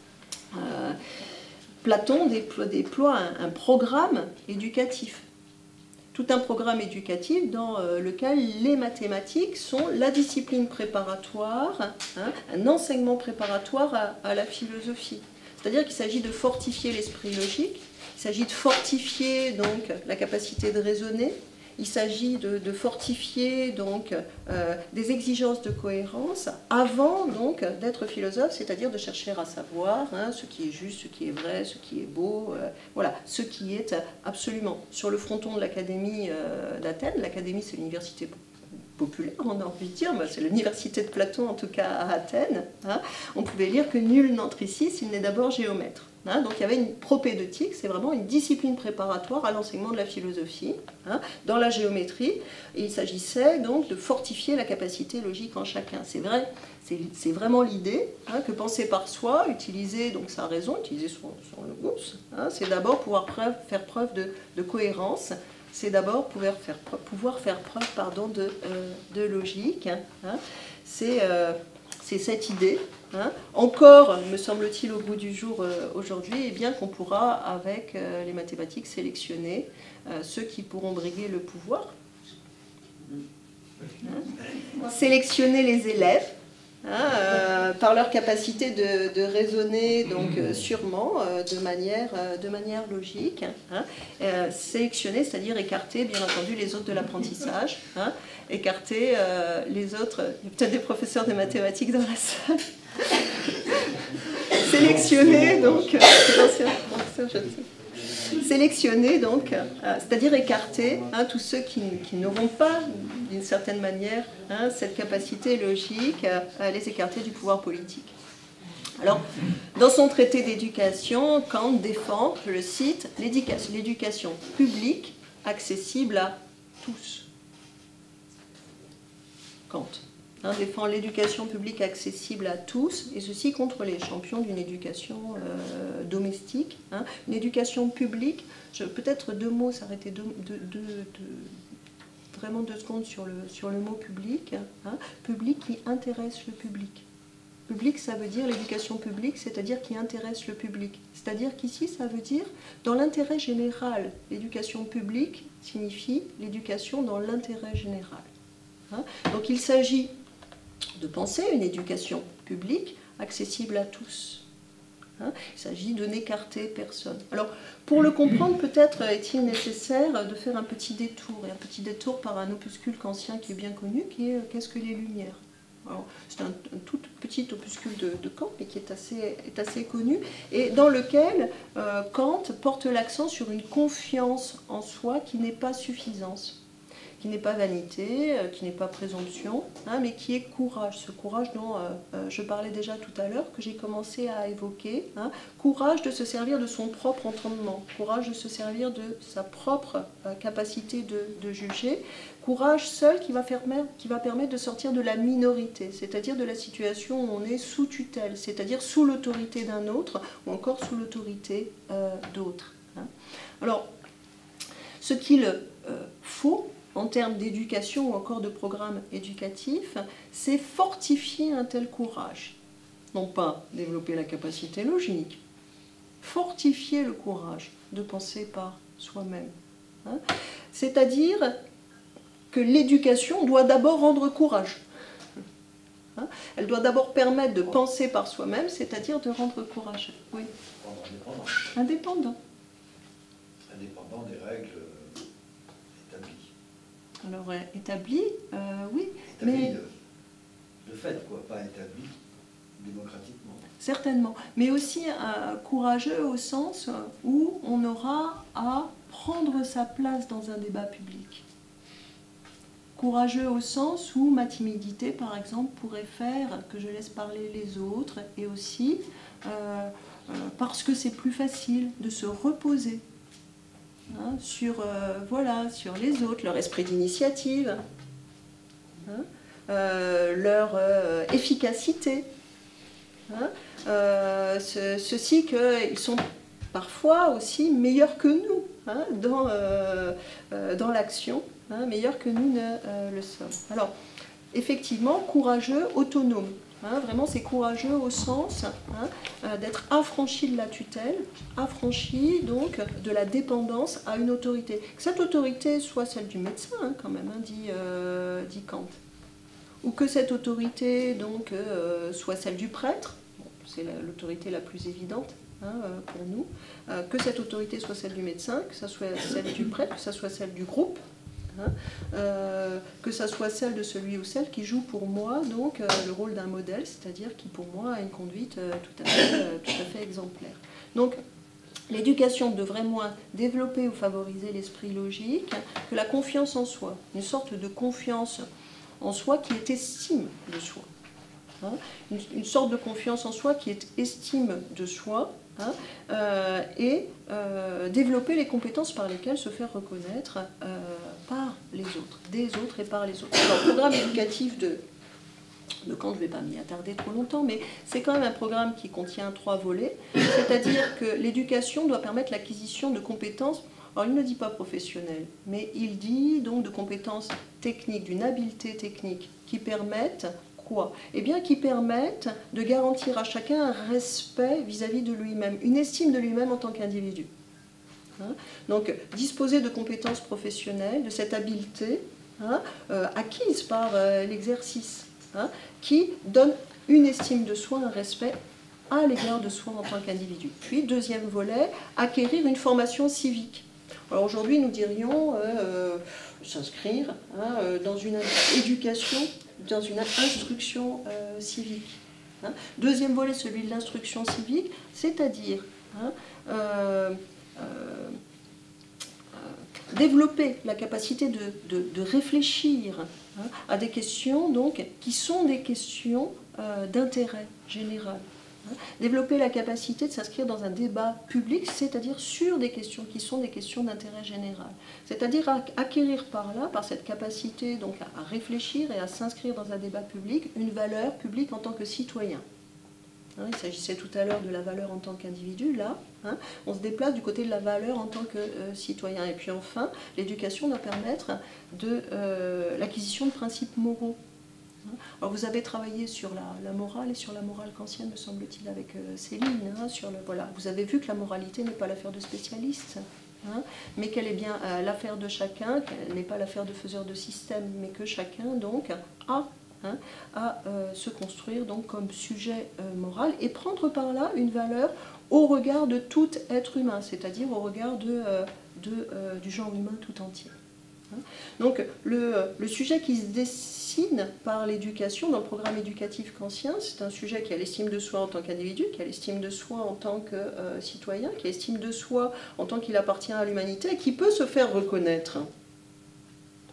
euh, Platon déploie, déploie un, un programme éducatif. Tout un programme éducatif dans euh, lequel les mathématiques sont la discipline préparatoire, hein, un enseignement préparatoire à, à la philosophie. C'est-à-dire qu'il s'agit de fortifier l'esprit logique, il s'agit de fortifier donc, la capacité de raisonner, il s'agit de, de fortifier donc, euh, des exigences de cohérence avant donc, d'être philosophe, c'est-à-dire de chercher à savoir hein, ce qui est juste, ce qui est vrai, ce qui est beau, euh, voilà, ce qui est absolument sur le fronton de l'Académie euh, d'Athènes. L'Académie, c'est l'université populaire, on a envie de dire, c'est l'université de Platon en tout cas à Athènes. Hein. On pouvait lire que nul n'entre ici s'il n'est d'abord géomètre. Hein, donc il y avait une propédeutique, c'est vraiment une discipline préparatoire à l'enseignement de la philosophie, hein, dans la géométrie, et il s'agissait donc de fortifier la capacité logique en chacun. C'est vrai, c'est vraiment l'idée hein, que penser par soi, utiliser donc sa raison, utiliser son, son logos, hein, c'est d'abord pouvoir preuve, faire preuve de, de cohérence, c'est d'abord pouvoir faire, pouvoir faire preuve pardon, de, euh, de logique. Hein, c'est euh, cette idée. Hein. Encore, me semble-t-il, au bout du jour euh, aujourd'hui, eh bien qu'on pourra, avec euh, les mathématiques, sélectionner euh, ceux qui pourront briguer le pouvoir, hein. Sélectionner les élèves, hein, euh, par leur capacité de, de raisonner donc, euh, sûrement, euh, de, manière, euh, de manière logique, hein. euh, sélectionner, c'est-à-dire écarter, bien entendu, les autres de l'apprentissage, hein. Écarter euh, les autres, il y a peut-être des professeurs de mathématiques dans la salle, sélectionner donc, sélectionner donc, euh, c'est-à-dire écarter hein, tous ceux qui, qui n'auront pas, d'une certaine manière, hein, cette capacité logique euh, à les écarter du pouvoir politique. Alors, dans son traité d'éducation, Kant défend, je le cite, l'éducation publique accessible à tous. Kant hein, défend l'éducation publique accessible à tous, et ceci contre les champions d'une éducation euh, domestique. Hein. Une éducation publique, peut-être deux mots, s'arrêter deux, deux, deux, deux, vraiment deux secondes sur le, sur le mot public. Hein. Public qui intéresse le public. Public, ça veut dire l'éducation publique, c'est-à-dire qui intéresse le public. C'est-à-dire qu'ici, ça veut dire dans l'intérêt général. L'éducation publique signifie l'éducation dans l'intérêt général. Hein. Donc il s'agit de penser une éducation publique accessible à tous. Hein. Il s'agit de n'écarter personne. Alors, pour le comprendre, peut-être est-il nécessaire de faire un petit détour, et un petit détour par un opuscule kantien qui est bien connu, qui est « Qu'est-ce que les Lumières ?» C'est un, un tout petit opuscule de, de Kant, mais qui est assez, est assez connu, et dans lequel euh, Kant porte l'accent sur une confiance en soi qui n'est pas suffisante. qui n'est pas vanité, euh, qui n'est pas présomption, hein, mais qui est courage. Ce courage dont euh, euh, je parlais déjà tout à l'heure, que j'ai commencé à évoquer. Hein, courage de se servir de son propre entendement, courage de se servir de sa propre euh, capacité de, de juger, courage seul qui va, faire, qui va permettre de sortir de la minorité, c'est-à-dire de la situation où on est sous tutelle, c'est-à-dire sous l'autorité d'un autre ou encore sous l'autorité euh, d'autres. Hein. Alors, ce qu'il euh, faut, en termes d'éducation ou encore de programme éducatif, c'est fortifier un tel courage. Non pas développer la capacité logique, fortifier le courage de penser par soi-même. Hein. C'est-à-dire que l'éducation doit d'abord rendre courage. Hein. Elle doit d'abord permettre de penser par soi-même, c'est-à-dire de rendre courage. Oui. Indépendant. Indépendant. Indépendant des règles établies. Alors, euh, établi, euh, oui, Établi mais... de, de fait, quoi, pas établi démocratiquement. Certainement, mais aussi euh, courageux au sens où on aura à prendre sa place dans un débat public. Courageux au sens où ma timidité, par exemple, pourrait faire que je laisse parler les autres, et aussi euh, euh, parce que c'est plus facile de se reposer. Hein, sur, euh, voilà, sur les autres, leur esprit d'initiative, hein, euh, leur euh, efficacité. Hein, euh, ce, ceci qu'ils sont parfois aussi meilleurs que nous hein, dans, euh, euh, dans l'action, hein, meilleurs que nous ne euh, le sommes. Alors, effectivement, courageux, autonome. Hein, vraiment, c'est courageux au sens hein, euh, d'être affranchi de la tutelle, affranchi donc de la dépendance à une autorité. Que cette autorité soit celle du médecin, hein, quand même, hein, dit, euh, dit Kant, ou que cette autorité donc euh, soit celle du prêtre, bon, c'est l'autorité la plus évidente hein, euh, pour nous, euh, que cette autorité soit celle du médecin, que ce soit celle du prêtre, que ce soit celle du groupe. Hein, euh, que ça soit celle de celui ou celle qui joue pour moi donc euh, le rôle d'un modèle, c'est-à-dire qui pour moi a une conduite euh, tout, à fait, euh, tout à fait exemplaire. Donc l'éducation devrait moins développer ou favoriser l'esprit logique que la confiance en soi, une sorte de confiance en soi qui est estime de soi. Hein, une, une sorte de confiance en soi qui est estime de soi. Hein, euh, et euh, développer les compétences par lesquelles se faire reconnaître euh, par les autres, des autres et par les autres. Alors, le programme éducatif de, de Kant, je ne vais pas m'y attarder trop longtemps, mais c'est quand même un programme qui contient trois volets, c'est-à-dire que l'éducation doit permettre l'acquisition de compétences, alors il ne dit pas professionnelles, mais il dit donc de compétences techniques, d'une habileté technique qui permettent quoi ? Eh bien, qui permettent de garantir à chacun un respect vis-à-vis de lui-même, une estime de lui-même en tant qu'individu. Hein, donc, disposer de compétences professionnelles, de cette habileté hein, euh, acquise par euh, l'exercice, hein, qui donne une estime de soi, un respect à l'égard de soi en tant qu'individu. Puis, deuxième volet, acquérir une formation civique. Alors aujourd'hui, nous dirions euh, s'inscrire hein, dans une éducation, dans une instruction euh, civique. Hein. Deuxième volet, celui de l'instruction civique, c'est-à-dire hein, euh, euh, euh, développer la capacité de, de, de réfléchir hein, à des questions donc, qui sont des questions euh, d'intérêt général. Développer la capacité de s'inscrire dans un débat public, c'est-à-dire sur des questions qui sont des questions d'intérêt général. C'est-à-dire acquérir par là, par cette capacité donc à réfléchir et à s'inscrire dans un débat public, une valeur publique en tant que citoyen. Hein, il s'agissait tout à l'heure de la valeur en tant qu'individu, là, hein, on se déplace du côté de la valeur en tant que euh, citoyen. Et puis enfin, l'éducation doit permettre de euh, l'acquisition de principes moraux. Alors vous avez travaillé sur la, la morale et sur la morale kantienne, me semble-t-il, avec euh, Céline. Hein, sur le, voilà. Vous avez vu que la moralité n'est pas l'affaire de spécialistes, hein, mais qu'elle est bien euh, l'affaire de chacun, qu'elle n'est pas l'affaire de faiseurs de système, mais que chacun donc a hein, à euh, se construire donc, comme sujet euh, moral et prendre par là une valeur au regard de tout être humain, c'est-à-dire au regard de, euh, de, euh, du genre humain tout entier. Donc le, le sujet qui se dessine par l'éducation dans le programme éducatif kantien, c'est un sujet qui a l'estime de soi en tant qu'individu, qui a l'estime de soi en tant que euh, citoyen, qui a l'estime de soi en tant qu'il appartient à l'humanité et qui peut se faire reconnaître.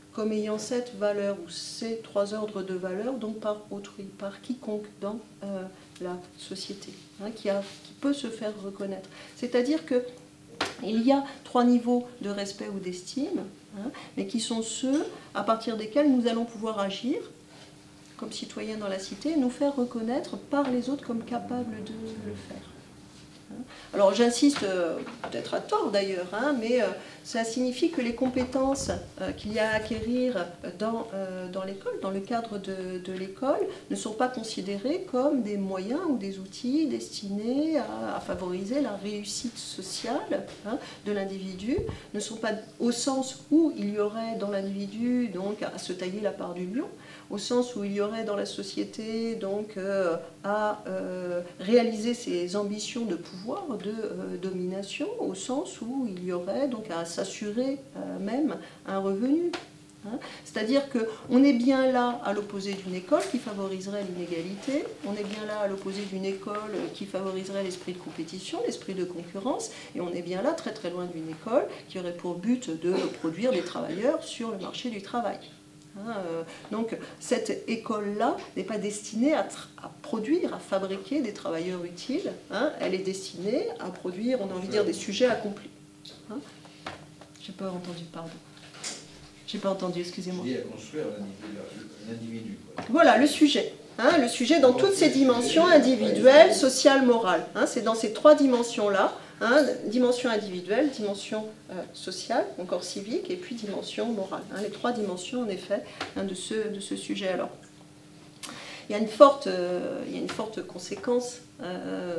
comme ayant cette valeur ou ces trois ordres de valeurs, donc par autrui, par quiconque dans euh, la société, hein, qui, a, qui peut se faire reconnaître. C'est-à-dire qu'il y a trois niveaux de respect ou d'estime, hein, mais qui sont ceux à partir desquels nous allons pouvoir agir comme citoyens dans la cité, et nous faire reconnaître par les autres comme capables de le faire. Alors j'insiste, euh, peut-être à tort d'ailleurs, hein, mais euh, ça signifie que les compétences euh, qu'il y a à acquérir dans, euh, dans l'école, dans le cadre de, de l'école, ne sont pas considérées comme des moyens ou des outils destinés à, à favoriser la réussite sociale, hein, de l'individu, ne sont pas au sens où il y aurait dans l'individu donc à se tailler la part du lion, au sens où il y aurait dans la société donc euh, à euh, réaliser ses ambitions de pouvoir, de euh, domination, au sens où il y aurait donc à s'assurer euh, même un revenu. Hein. C'est-à-dire qu'on est bien là à l'opposé d'une école qui favoriserait l'inégalité, on est bien là à l'opposé d'une école qui favoriserait l'esprit de compétition, l'esprit de concurrence, et on est bien là très très loin d'une école qui aurait pour but de produire des travailleurs sur le marché du travail. Hein, euh, donc cette école-là n'est pas destinée à, à produire, à fabriquer des travailleurs utiles, hein, elle est destinée à produire, on a envie de dire, des sujets accomplis. Hein. J'ai pas entendu, pardon. J'ai pas entendu, excusez-moi. Je dis à construire l'individu. Voilà, le sujet. Hein, le sujet dans toutes ses dimensions individuelles, sociales, morales. Hein, c'est dans ces trois dimensions-là. Hein, dimension individuelle, dimension euh, sociale, encore civique, et puis dimension morale. Hein, les trois dimensions, en effet, hein, de, ce, de ce sujet. Alors, il y a une forte, euh, il y a une forte conséquence, euh,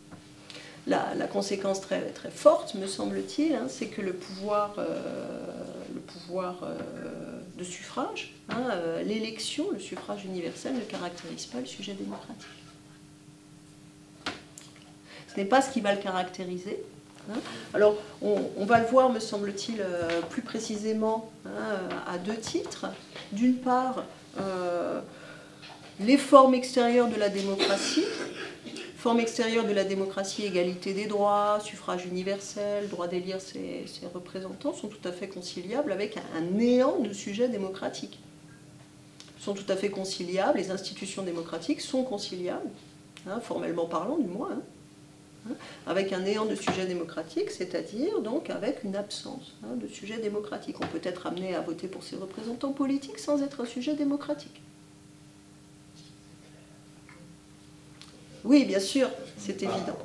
la, la conséquence très, très forte, me semble-t-il, hein, c'est que le pouvoir, euh, le pouvoir euh, de suffrage, hein, euh, l'élection, le suffrage universel ne caractérise pas le sujet démocratique. Ce n'est pas ce qui va le caractériser. Hein. Alors, on, on va le voir, me semble-t-il, euh, plus précisément, hein, à deux titres. D'une part, euh, les formes extérieures de la démocratie. Forme extérieure de la démocratie, égalité des droits, suffrage universel, droit d'élire ses, ses représentants, sont tout à fait conciliables avec un, un néant de sujets démocratiques. Sont tout à fait conciliables, les institutions démocratiques sont conciliables, hein, formellement parlant du moins, hein, avec un néant de sujets démocratiques, c'est-à-dire donc avec une absence, hein, de sujets démocratiques. On peut être amené à voter pour ses représentants politiques sans être un sujet démocratique. Oui, bien sûr, c'est évident.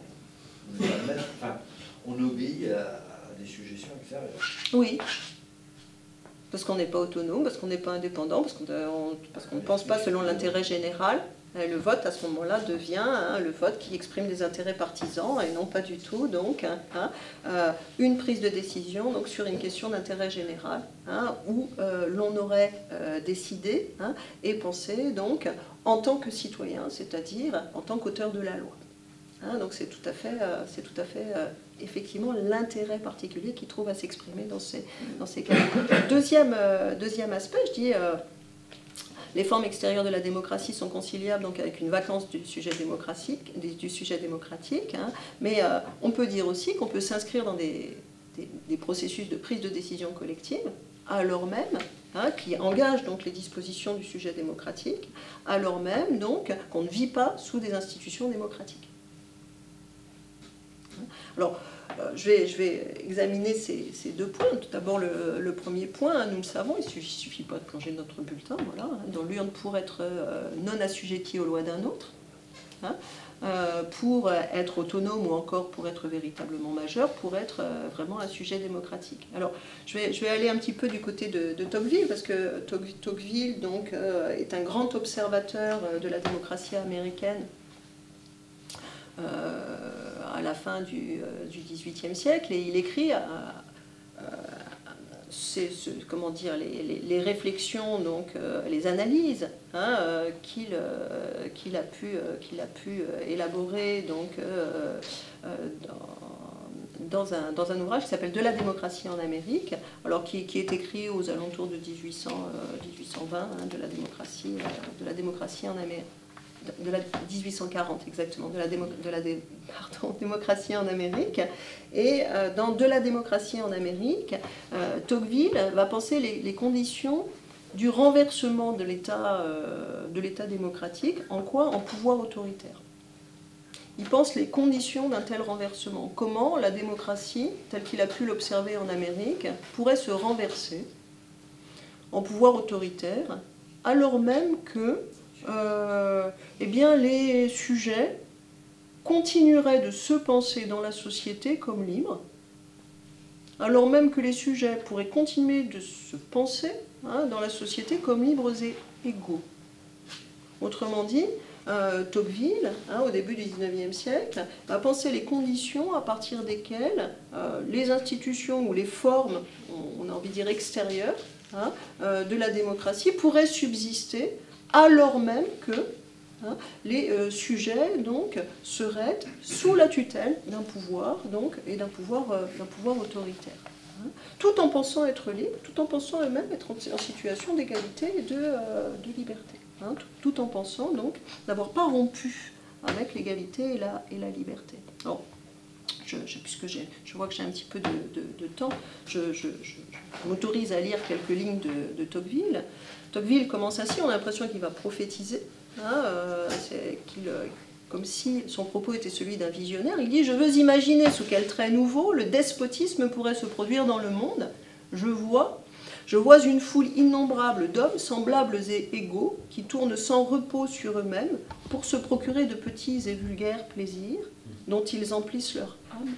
On obéit à des suggestions extérieures. Oui. Parce qu'on n'est pas autonome, parce qu'on n'est pas indépendant, parce qu'on parce qu'on ne pense pas selon l'intérêt général. Le vote, à ce moment-là, devient hein, le vote qui exprime des intérêts partisans et non pas du tout donc, hein, euh, une prise de décision donc, sur une question d'intérêt général hein, où euh, l'on aurait euh, décidé hein, et pensé donc, en tant que citoyen, c'est-à-dire en tant qu'auteur de la loi. Hein, donc c'est tout à fait, euh, c'est tout à fait euh, effectivement l'intérêt particulier qui trouve à s'exprimer dans ces, dans ces cas. Deuxième, euh, deuxième aspect, je dis... Euh, Les formes extérieures de la démocratie sont conciliables donc, avec une vacance du sujet démocratique, du sujet démocratique hein, mais euh, on peut dire aussi qu'on peut s'inscrire dans des, des, des processus de prise de décision collective, alors même, hein, qui engagent donc, les dispositions du sujet démocratique, alors même donc qu'on ne vit pas sous des institutions démocratiques. Alors, Euh, je, vais, je vais examiner ces, ces deux points. Tout d'abord, le, le premier point, hein, nous le savons, il ne suffit, suffit pas de plonger notre bulletin voilà, hein, dans l'urne pour être euh, non assujetti aux lois d'un autre, hein, euh, pour être autonome ou encore pour être véritablement majeur, pour être euh, vraiment un sujet démocratique. Alors, je vais, je vais aller un petit peu du côté de, de Tocqueville, parce que Tocqueville donc, euh, est un grand observateur de la démocratie américaine, Euh, à la fin du, euh, du dix-huitième siècle, et il écrit euh, euh, c'est, c'est, comment dire, les, les, les réflexions, donc, euh, les analyses hein, euh, qu'il, euh, qu'il a pu, euh, qu'il a pu euh, élaborer donc, euh, euh, dans, dans, un, dans un ouvrage qui s'appelle « De la démocratie en Amérique », alors qui, qui est écrit aux alentours de dix-huit cents, euh, dix-huit cent vingt, hein, de, la démocratie, euh, de la démocratie en Amérique. de la dix-huit cent quarante exactement, de la, démo, de la dé, pardon, démocratie en Amérique. Et euh, dans De la démocratie en Amérique, euh, Tocqueville va penser les, les conditions du renversement de l'État euh, de l'État démocratique. En quoi? En pouvoir autoritaire. Il pense les conditions d'un tel renversement. Comment la démocratie, telle qu'il a pu l'observer en Amérique, pourrait se renverser en pouvoir autoritaire, alors même que euh, eh bien, les sujets continueraient de se penser dans la société comme libres, alors même que les sujets pourraient continuer de se penser hein, dans la société comme libres et égaux. Autrement dit, Euh, Tocqueville, hein, au début du dix-neuvième siècle, va penser les conditions à partir desquelles euh, les institutions ou les formes, on a envie de dire extérieures, hein, euh, de la démocratie pourraient subsister alors même que hein, les euh, sujets donc, seraient sous la tutelle d'un pouvoir donc, et d'un pouvoir, euh, d'un pouvoir autoritaire. Hein, tout en pensant être libre, tout en pensant eux-mêmes être en, en situation d'égalité et de, euh, de liberté. Hein, tout, tout en pensant donc n'avoir pas rompu avec l'égalité et la, et la liberté. Alors, je, je, puisque je vois que j'ai un petit peu de, de, de temps, je, je, je, je m'autorise à lire quelques lignes de, de Tocqueville. Tocqueville commence ainsi, on a l'impression qu'il va prophétiser, hein, euh, qu'il, comme si son propos était celui d'un visionnaire. Il dit « Je veux imaginer sous quel trait nouveau le despotisme pourrait se produire dans le monde. Je vois... Je vois une foule innombrable d'hommes semblables et égaux qui tournent sans repos sur eux-mêmes pour se procurer de petits et vulgaires plaisirs dont ils emplissent leur âme.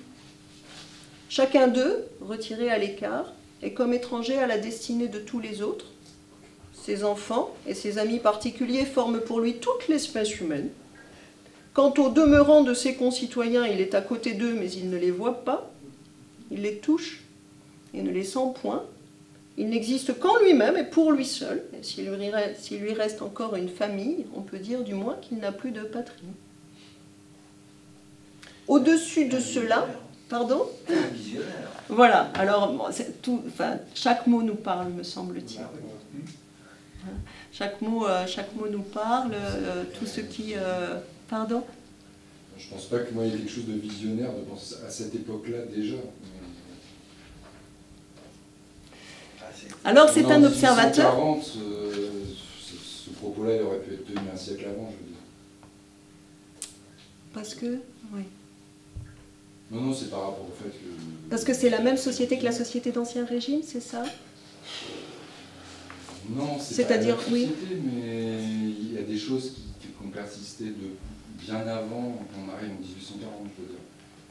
Chacun d'eux, retiré à l'écart, est comme étranger à la destinée de tous les autres. Ses enfants et ses amis particuliers forment pour lui toute l'espèce humaine. Quant au demeurant de ses concitoyens, il est à côté d'eux, mais il ne les voit pas. Il les touche et ne les sent point. Il n'existe qu'en lui-même et pour lui seul. Et s'il lui, s'il lui reste encore une famille, on peut dire du moins qu'il n'a plus de patrie. Au-dessus de cela... Pardon ? Un visionnaire. Voilà, alors bon, tout, enfin, chaque mot nous parle, me semble-t-il. Chaque mot, euh, chaque mot nous parle, euh, tout ce qui... Euh... Pardon ? Je ne pense pas que moi il y ait quelque chose de visionnaire de penser à cette époque-là déjà. Alors c'est un observateur. En mille huit cent quarante, euh, ce, ce propos-là il aurait pu être tenu un siècle avant, je veux dire. Parce que, oui. Non, non, c'est par rapport au fait que... Parce que c'est la même société que la société d'Ancien Régime, c'est ça? Non, c'est pas C'est-à-dire, la société, oui. Mais il y a des choses qui, qui ont persisté de bien avant qu'on arrive en mille huit cent quarante, je veux dire.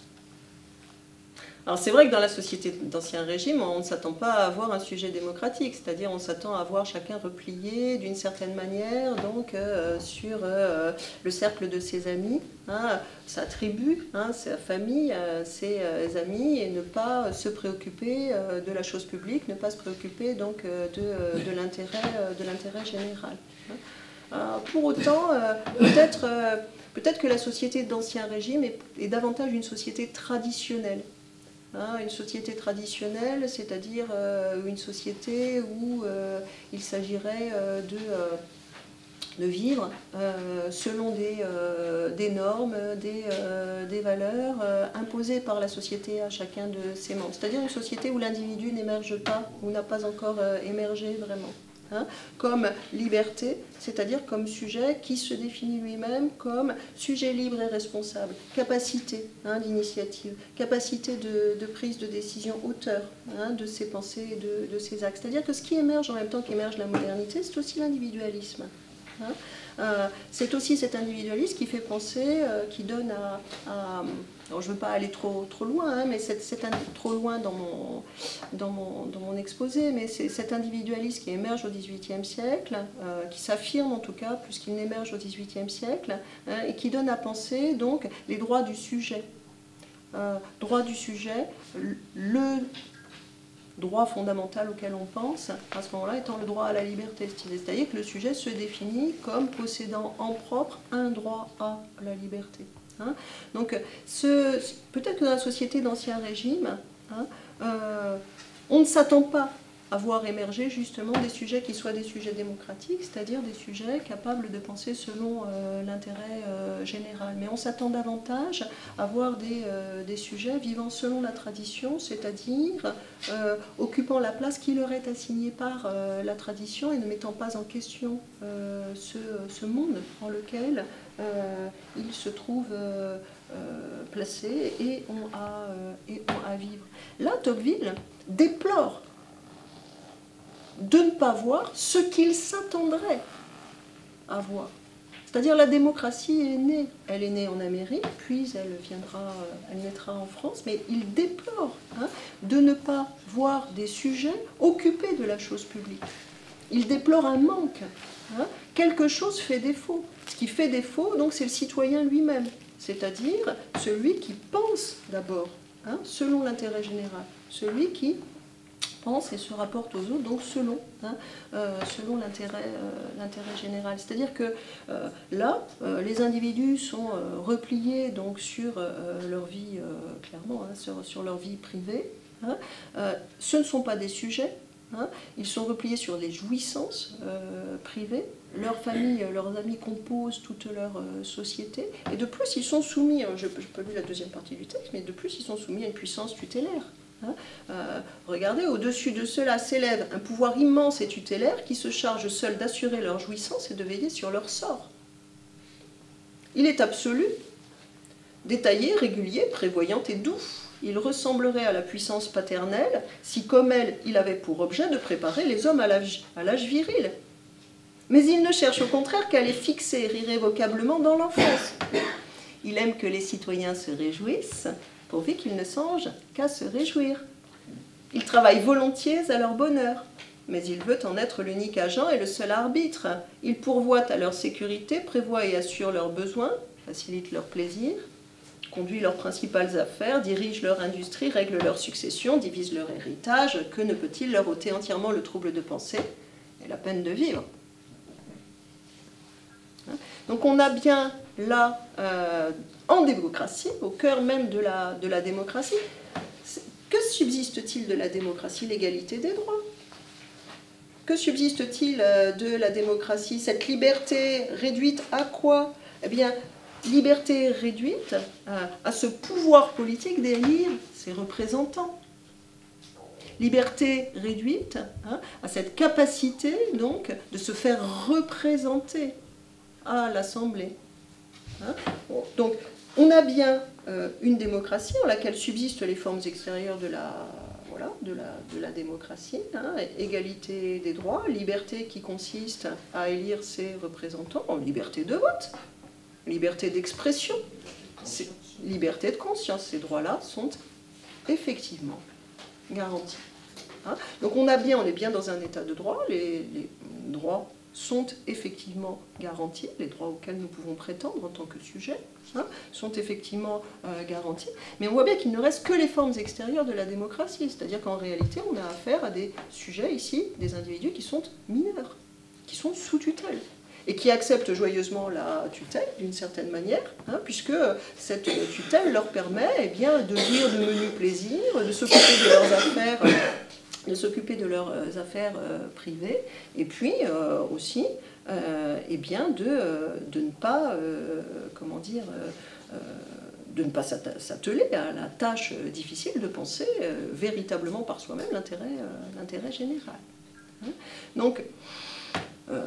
Alors c'est vrai que dans la société d'Ancien Régime, on ne s'attend pas à avoir un sujet démocratique, c'est-à-dire on s'attend à voir chacun replié d'une certaine manière donc, euh, sur euh, le cercle de ses amis, hein, sa tribu, hein, sa famille, euh, ses euh, amis, et ne pas se préoccuper euh, de la chose publique, ne pas se préoccuper donc, euh, de, euh, de l'intérêt euh, de l'intérêt général. Hein. Euh, pour autant, euh, peut-être euh, peut-être que la société d'Ancien Régime est, est davantage une société traditionnelle. Hein, une société traditionnelle, c'est-à-dire euh, une société où euh, il s'agirait euh, de, euh, de vivre euh, selon des, euh, des normes, des, euh, des valeurs euh, imposées par la société à chacun de ses membres. C'est-à-dire une société où l'individu n'émerge pas, ou n'a pas encore euh, émergé vraiment. Hein, comme liberté, c'est-à-dire comme sujet qui se définit lui-même comme sujet libre et responsable, capacité hein, d'initiative, capacité de, de prise de décision, auteur hein, de ses pensées et de, de ses actes. C'est-à-dire que ce qui émerge en même temps qu'émerge la modernité, c'est aussi l'individualisme. Hein. Euh, c'est aussi cet individualisme qui fait penser, euh, qui donne à... à alors je ne veux pas aller trop, trop loin, hein, mais c'est, c'est un, trop loin dans mon, dans mon, dans mon exposé, mais c'est cet individualisme qui émerge au dix-huitième siècle, euh, qui s'affirme en tout cas plus qu'il n'émerge au dix-huitième siècle, hein, et qui donne à penser donc les droits du sujet. Euh, droit du sujet, le droit fondamental auquel on pense, à ce moment-là, étant le droit à la liberté. C'est-à-dire que le sujet se définit comme possédant en propre un droit à la liberté. Hein. Donc, ce, peut-être que dans la société d'Ancien Régime, hein, euh, on ne s'attend pas à voir émerger justement des sujets qui soient des sujets démocratiques, c'est-à-dire des sujets capables de penser selon euh, l'intérêt euh, général. Mais on s'attend davantage à voir des, euh, des sujets vivant selon la tradition, c'est-à-dire euh, occupant la place qui leur est assignée par euh, la tradition et ne mettant pas en question euh, ce, ce monde dans lequel euh, ils se trouvent euh, euh, placés et ont à, euh, et ont à vivre. Là, Tocqueville déplore de ne pas voir ce qu'il s'attendrait à voir. C'est-à-dire la démocratie est née, elle est née en Amérique, puis elle viendra, elle naîtra en France, mais il déplore hein, de ne pas voir des sujets occupés de la chose publique. Il déplore un manque. Hein, quelque chose fait défaut. Ce qui fait défaut, donc, c'est le citoyen lui-même, c'est-à-dire celui qui pense d'abord, hein, selon l'intérêt général, celui qui pense et se rapporte aux autres, donc selon, hein, euh, selon l'intérêt euh, l'intérêt général. C'est-à-dire que euh, là, euh, les individus sont euh, repliés donc, sur euh, leur vie, euh, clairement, hein, sur, sur leur vie privée. Hein. Euh, ce ne sont pas des sujets, hein, ils sont repliés sur des jouissances euh, privées. Leurs familles, leurs amis composent toute leur euh, société. Et de plus, ils sont soumis, hein, je n'ai pas lu la deuxième partie du texte, mais de plus, ils sont soumis à une puissance tutélaire. Hein, euh, regardez, au-dessus de cela s'élève un pouvoir immense et tutélaire qui se charge seul d'assurer leur jouissance et de veiller sur leur sort. Il est absolu, détaillé, régulier, prévoyant et doux. Il ressemblerait à la puissance paternelle si, comme elle, il avait pour objet de préparer les hommes à l'âge à l'âge viril. Mais il ne cherche au contraire qu'à les fixer irrévocablement dans l'enfance. Il aime que les citoyens se réjouissent, pourvu qu'ils ne songent qu'à se réjouir. Il travaille volontiers à leur bonheur, mais il veut en être l'unique agent et le seul arbitre. Il pourvoit à leur sécurité, prévoit et assure leurs besoins, facilite leur plaisir, conduit leurs principales affaires, dirige leur industrie, règle leur succession, divise leur héritage. Que ne peut-il leur ôter entièrement le trouble de penser et la peine de vivre? Donc on a bien là, euh, en démocratie, au cœur même de la, de la démocratie, que subsiste-t-il de la démocratie? L'égalité des droits. Que subsiste-t-il de la démocratie? Cette liberté réduite à quoi? Eh bien, liberté réduite à, à ce pouvoir politique d'élire ses représentants. Liberté réduite hein, à cette capacité, donc, de se faire représenter à l'Assemblée. Hein. Bon, donc, on a bien euh, une démocratie en laquelle subsistent les formes extérieures de la, voilà, de la, de la démocratie, hein, égalité des droits, liberté qui consiste à élire ses représentants, liberté de vote, liberté d'expression, liberté de conscience. Ces droits-là sont effectivement garantis. Hein. Donc on a bien, on est bien dans un état de droit, les, les droits sont effectivement garantis, les droits auxquels nous pouvons prétendre en tant que sujet, hein, sont effectivement euh, garantis, mais on voit bien qu'il ne reste que les formes extérieures de la démocratie, c'est-à-dire qu'en réalité on a affaire à des sujets ici, des individus qui sont mineurs, qui sont sous tutelle, et qui acceptent joyeusement la tutelle d'une certaine manière, hein, puisque cette tutelle leur permet eh bien, de vivre de menus plaisirs, de s'occuper de leurs affaires, de s'occuper de leurs affaires euh, privées, et puis euh, aussi euh, eh bien, de, euh, de ne pas, euh, comment dire, euh, de ne pas s'atteler à la tâche difficile de penser euh, véritablement par soi-même l'intérêt euh, l'intérêt général. Hein. Donc, euh,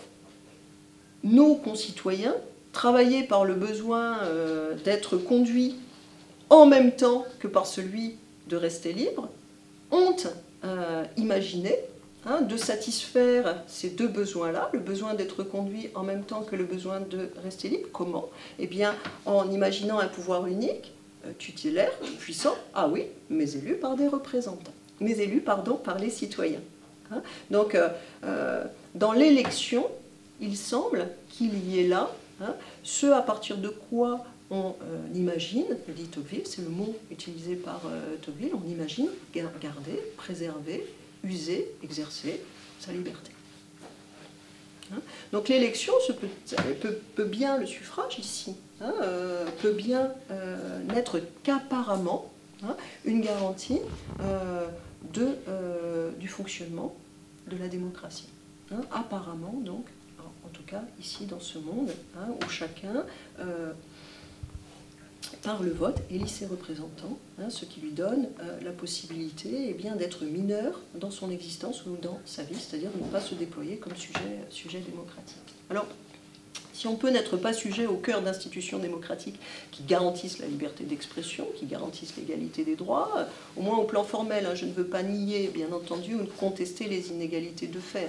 nos concitoyens, travaillés par le besoin euh, d'être conduits en même temps que par celui de rester libre, ont euh, imaginé hein, de satisfaire ces deux besoins-là, le besoin d'être conduit en même temps que le besoin de rester libre. Comment? Eh bien, en imaginant un pouvoir unique, euh, tutélaire, puissant, ah oui, mais élu par des représentants, mais élu, pardon, par les citoyens. Hein. Donc, euh, euh, dans l'élection, il semble qu'il y ait là hein, ce à partir de quoi on euh, imagine, dit Tocqueville, c'est le mot utilisé par euh, Tocqueville, on imagine garder, préserver, user, exercer sa liberté. Hein. Donc l'élection peut, peut, peut bien, le suffrage ici, hein, euh, peut bien euh, n'être qu'apparemment hein, une garantie euh, de, euh, du fonctionnement de la démocratie. Hein, apparemment, donc, en, en tout cas ici dans ce monde, hein, où chacun, euh, par le vote, élit ses représentants, hein, ce qui lui donne euh, la possibilité eh bien, d'être mineur dans son existence ou dans sa vie, c'est-à-dire de ne pas se déployer comme sujet, sujet démocratique. Alors, si on peut n'être pas sujet au cœur d'institutions démocratiques qui garantissent la liberté d'expression, qui garantissent l'égalité des droits, au moins au plan formel, hein, je ne veux pas nier, bien entendu, ou contester les inégalités de fait.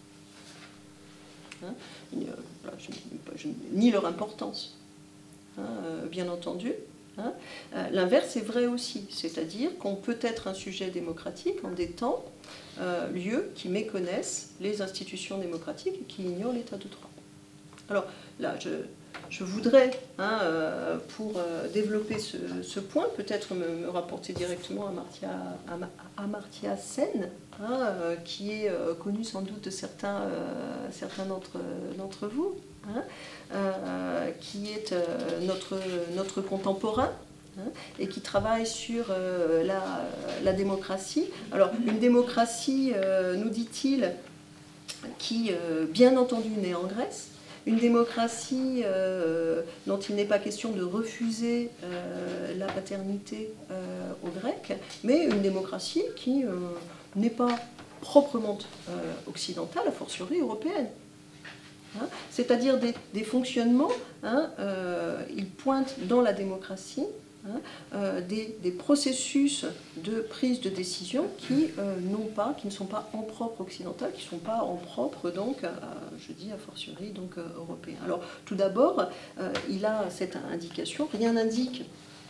Hein, ni, euh, voilà, je, je, ni leur importance. Hein, euh, bien entendu. Hein. Euh, L'inverse est vrai aussi, c'est-à-dire qu'on peut être un sujet démocratique en des temps, euh, lieux qui méconnaissent les institutions démocratiques et qui ignorent l'état de droit. Alors là, je, je voudrais, hein, euh, pour euh, développer ce, ce point, peut-être me, me rapporter directement à Amartya, à Amartya Sen, hein, euh, qui est euh, connu sans doute de certains, euh, certains d'entre, d'entre vous. Hein, euh, qui est euh, notre, notre contemporain, hein, et qui travaille sur euh, la, la démocratie. Alors, une démocratie, euh, nous dit-il, qui, euh, bien entendu, naît en Grèce, une démocratie euh, dont il n'est pas question de refuser euh, la paternité euh, aux Grecs, mais une démocratie qui euh, n'est pas proprement euh, occidentale, a fortiori européenne. Hein, c'est-à-dire des, des fonctionnements, hein, euh, ils pointent dans la démocratie hein, euh, des, des processus de prise de décision qui euh, n'ont pas, qui ne sont pas en propre occidental, qui ne sont pas en propre donc, euh, je dis a fortiori donc euh, européen. Alors tout d'abord, euh, il a cette indication, rien n'indique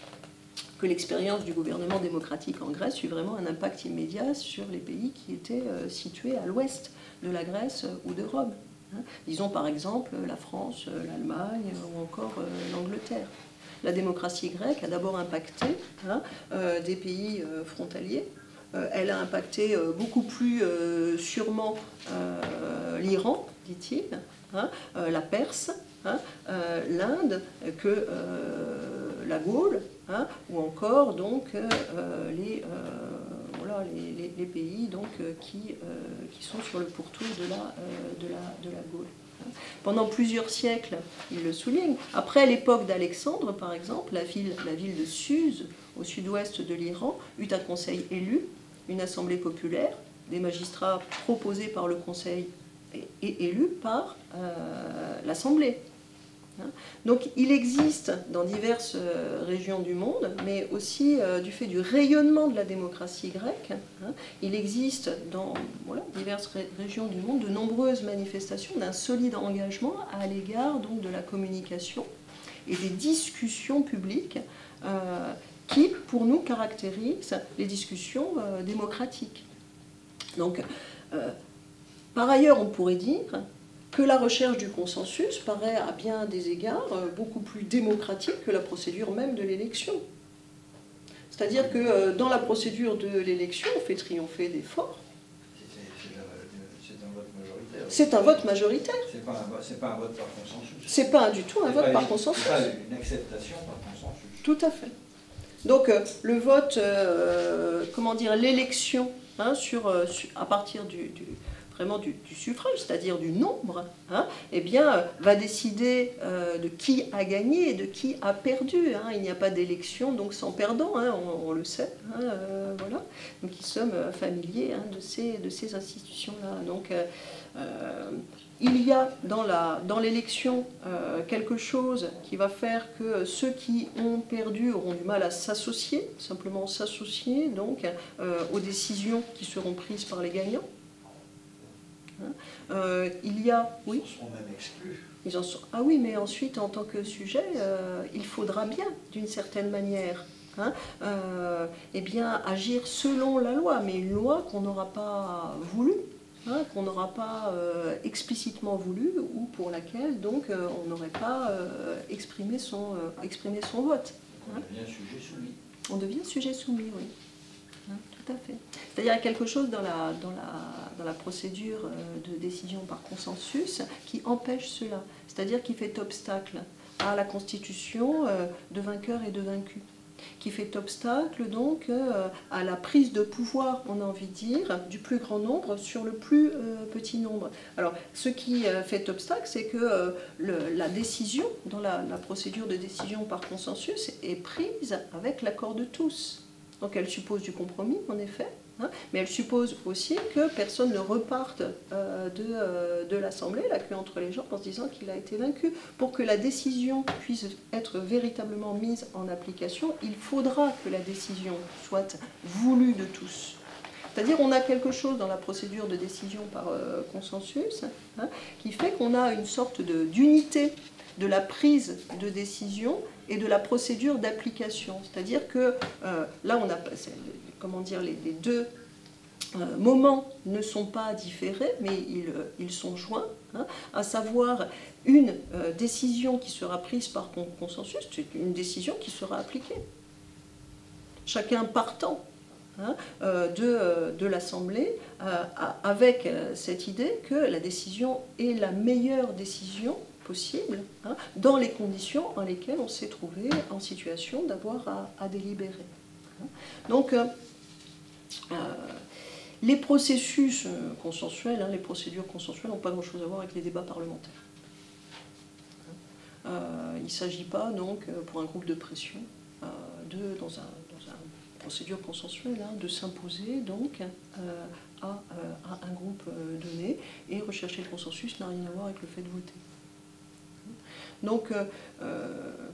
que l'expérience du gouvernement démocratique en Grèce eut vraiment un impact immédiat sur les pays qui étaient euh, situés à l'ouest de la Grèce euh, ou de Rome. Disons par exemple la France, l'Allemagne ou encore l'Angleterre. La démocratie grecque a d'abord impacté hein, euh, des pays euh, frontaliers. Euh, elle a impacté euh, beaucoup plus euh, sûrement euh, l'Iran, dit-il, hein, euh, la Perse, hein, euh, l'Inde, que euh, la Gaule, hein, ou encore donc euh, les euh, Voilà, les, les, les pays donc, euh, qui, euh, qui sont sur le pourtour de la, euh, de la, de la Gaule. Pendant plusieurs siècles, il le souligne. Après l'époque d'Alexandre, par exemple, la ville, la ville de Suse, au sud-ouest de l'Iran, eut un conseil élu, une assemblée populaire, des magistrats proposés par le conseil et, et élus par euh, l'assemblée. Donc il existe dans diverses régions du monde, mais aussi euh, du fait du rayonnement de la démocratie grecque, hein, il existe dans voilà, diverses ré régions du monde de nombreuses manifestations d'un solide engagement à l'égard donc de la communication et des discussions publiques euh, qui, pour nous, caractérisent les discussions euh, démocratiques. Donc, euh, par ailleurs, on pourrait dire que la recherche du consensus paraît à bien des égards beaucoup plus démocratique que la procédure même de l'élection. C'est-à-dire que dans la procédure de l'élection, on fait triompher des forts. C'est un vote majoritaire. C'est un vote majoritaire. C'est pas, pas un vote par consensus. C'est pas du tout un vote par une, consensus. C'est pas une acceptation par consensus. Tout à fait. Donc le vote, euh, comment dire, l'élection, hein, sur, euh, sur, à partir du... du vraiment du, du suffrage, c'est-à-dire du nombre, hein, eh bien, euh, va décider euh, de qui a gagné et de qui a perdu. Hein. Il n'y a pas d'élection donc sans perdant, hein, on, on le sait. Hein, euh, voilà. Donc, nous sommes familiers hein, de ces, de ces institutions-là. Donc, euh, euh, il y a dans la, dans l'élection euh, quelque chose qui va faire que ceux qui ont perdu auront du mal à s'associer, simplement s'associer donc euh, aux décisions qui seront prises par les gagnants. Euh, il y a, oui. Ils en seront même exclus. Ils en sont, ah oui, mais ensuite, en tant que sujet, euh, il faudra bien, d'une certaine manière, hein, euh, eh bien, agir selon la loi, mais une loi qu'on n'aura pas voulu, hein, qu'on n'aura pas euh, explicitement voulu, ou pour laquelle, donc, euh, on n'aurait pas euh, exprimé, son, euh, exprimé son vote. On hein. devient sujet soumis. On devient sujet soumis, oui. Hein, tout à fait. C'est-à-dire qu'il y a quelque chose dans la, dans la, dans la procédure de décision par consensus qui empêche cela. C'est-à-dire qui fait obstacle à la constitution de vainqueurs et de vaincus. qui fait obstacle donc euh, à la prise de pouvoir, on a envie de dire, du plus grand nombre sur le plus euh, petit nombre. Alors, ce qui euh, fait obstacle, c'est que euh, le, la décision, dans la, la procédure de décision par consensus, est prise avec l'accord de tous. Donc, elle suppose du compromis, en effet, hein, mais elle suppose aussi que personne ne reparte euh, de, euh, de l'Assemblée, la queue entre les jambes, en se disant qu'il a été vaincu. Pour que la décision puisse être véritablement mise en application, il faudra que la décision soit voulue de tous. C'est-à-dire qu'on a quelque chose dans la procédure de décision par euh, consensus hein, qui fait qu'on a une sorte de, d'unité de la prise de décision et de la procédure d'application. C'est-à-dire que euh, là, on a, comment dire, les, les deux euh, moments ne sont pas différés, mais ils, ils sont joints, hein, à savoir une euh, décision qui sera prise par consensus, c'est une décision qui sera appliquée. Chacun partant hein, euh, de, euh, de l'Assemblée euh, avec euh, cette idée que la décision est la meilleure décision possible, hein, dans les conditions dans lesquelles on s'est trouvé en situation d'avoir à, à délibérer. Donc, euh, euh, les processus consensuels, hein, les procédures consensuelles n'ont pas grand-chose à voir avec les débats parlementaires. Euh, il ne s'agit pas, donc, pour un groupe de pression, euh, de, dans, un, dans une procédure consensuelle, hein, de s'imposer, donc, euh, à, euh, à un groupe donné, et rechercher le consensus n'a rien à voir avec le fait de voter. Donc, euh,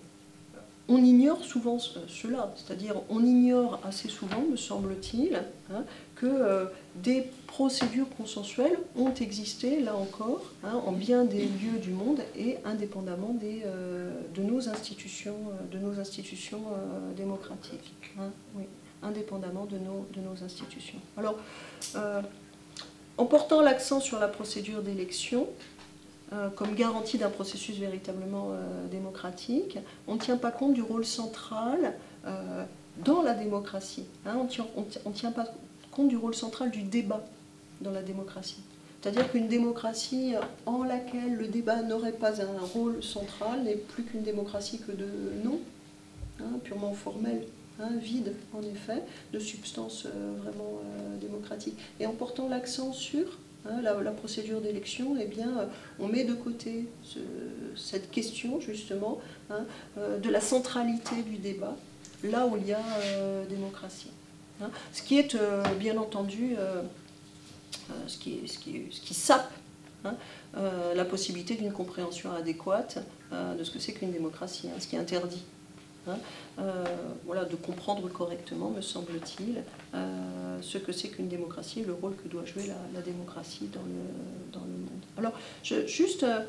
on ignore souvent cela, c'est-à-dire on ignore assez souvent, me semble-t-il, hein, que euh, des procédures consensuelles ont existé, là encore, hein, en bien des lieux du monde et indépendamment des, euh, de nos institutions, de nos institutions euh, démocratiques. Hein, oui, indépendamment de nos, de nos institutions. Alors, euh, en portant l'accent sur la procédure d'élection, Euh, comme garantie d'un processus véritablement euh, démocratique, on ne tient pas compte du rôle central euh, dans la démocratie. Hein, on ne tient, on tient pas compte du rôle central du débat dans la démocratie. C'est-à-dire qu'une démocratie en laquelle le débat n'aurait pas un rôle central n'est plus qu'une démocratie que de nom, hein, purement formelle, hein, vide en effet, de substance euh, vraiment euh, démocratique. Et en portant l'accent sur Hein, la, la procédure d'élection, eh bien, euh, on met de côté ce, cette question, justement, hein, euh, de la centralité du débat, là où il y a euh, démocratie. Hein. Ce qui est, euh, bien entendu, euh, euh, ce, qui, ce, qui, ce qui sape hein, euh, la possibilité d'une compréhension adéquate euh, de ce que c'est qu'une démocratie, hein, ce qui est interdit. Hein, euh, voilà, de comprendre correctement, me semble-t-il, euh, ce que c'est qu'une démocratie et le rôle que doit jouer la, la démocratie dans le, dans le monde. Alors, je, juste, euh,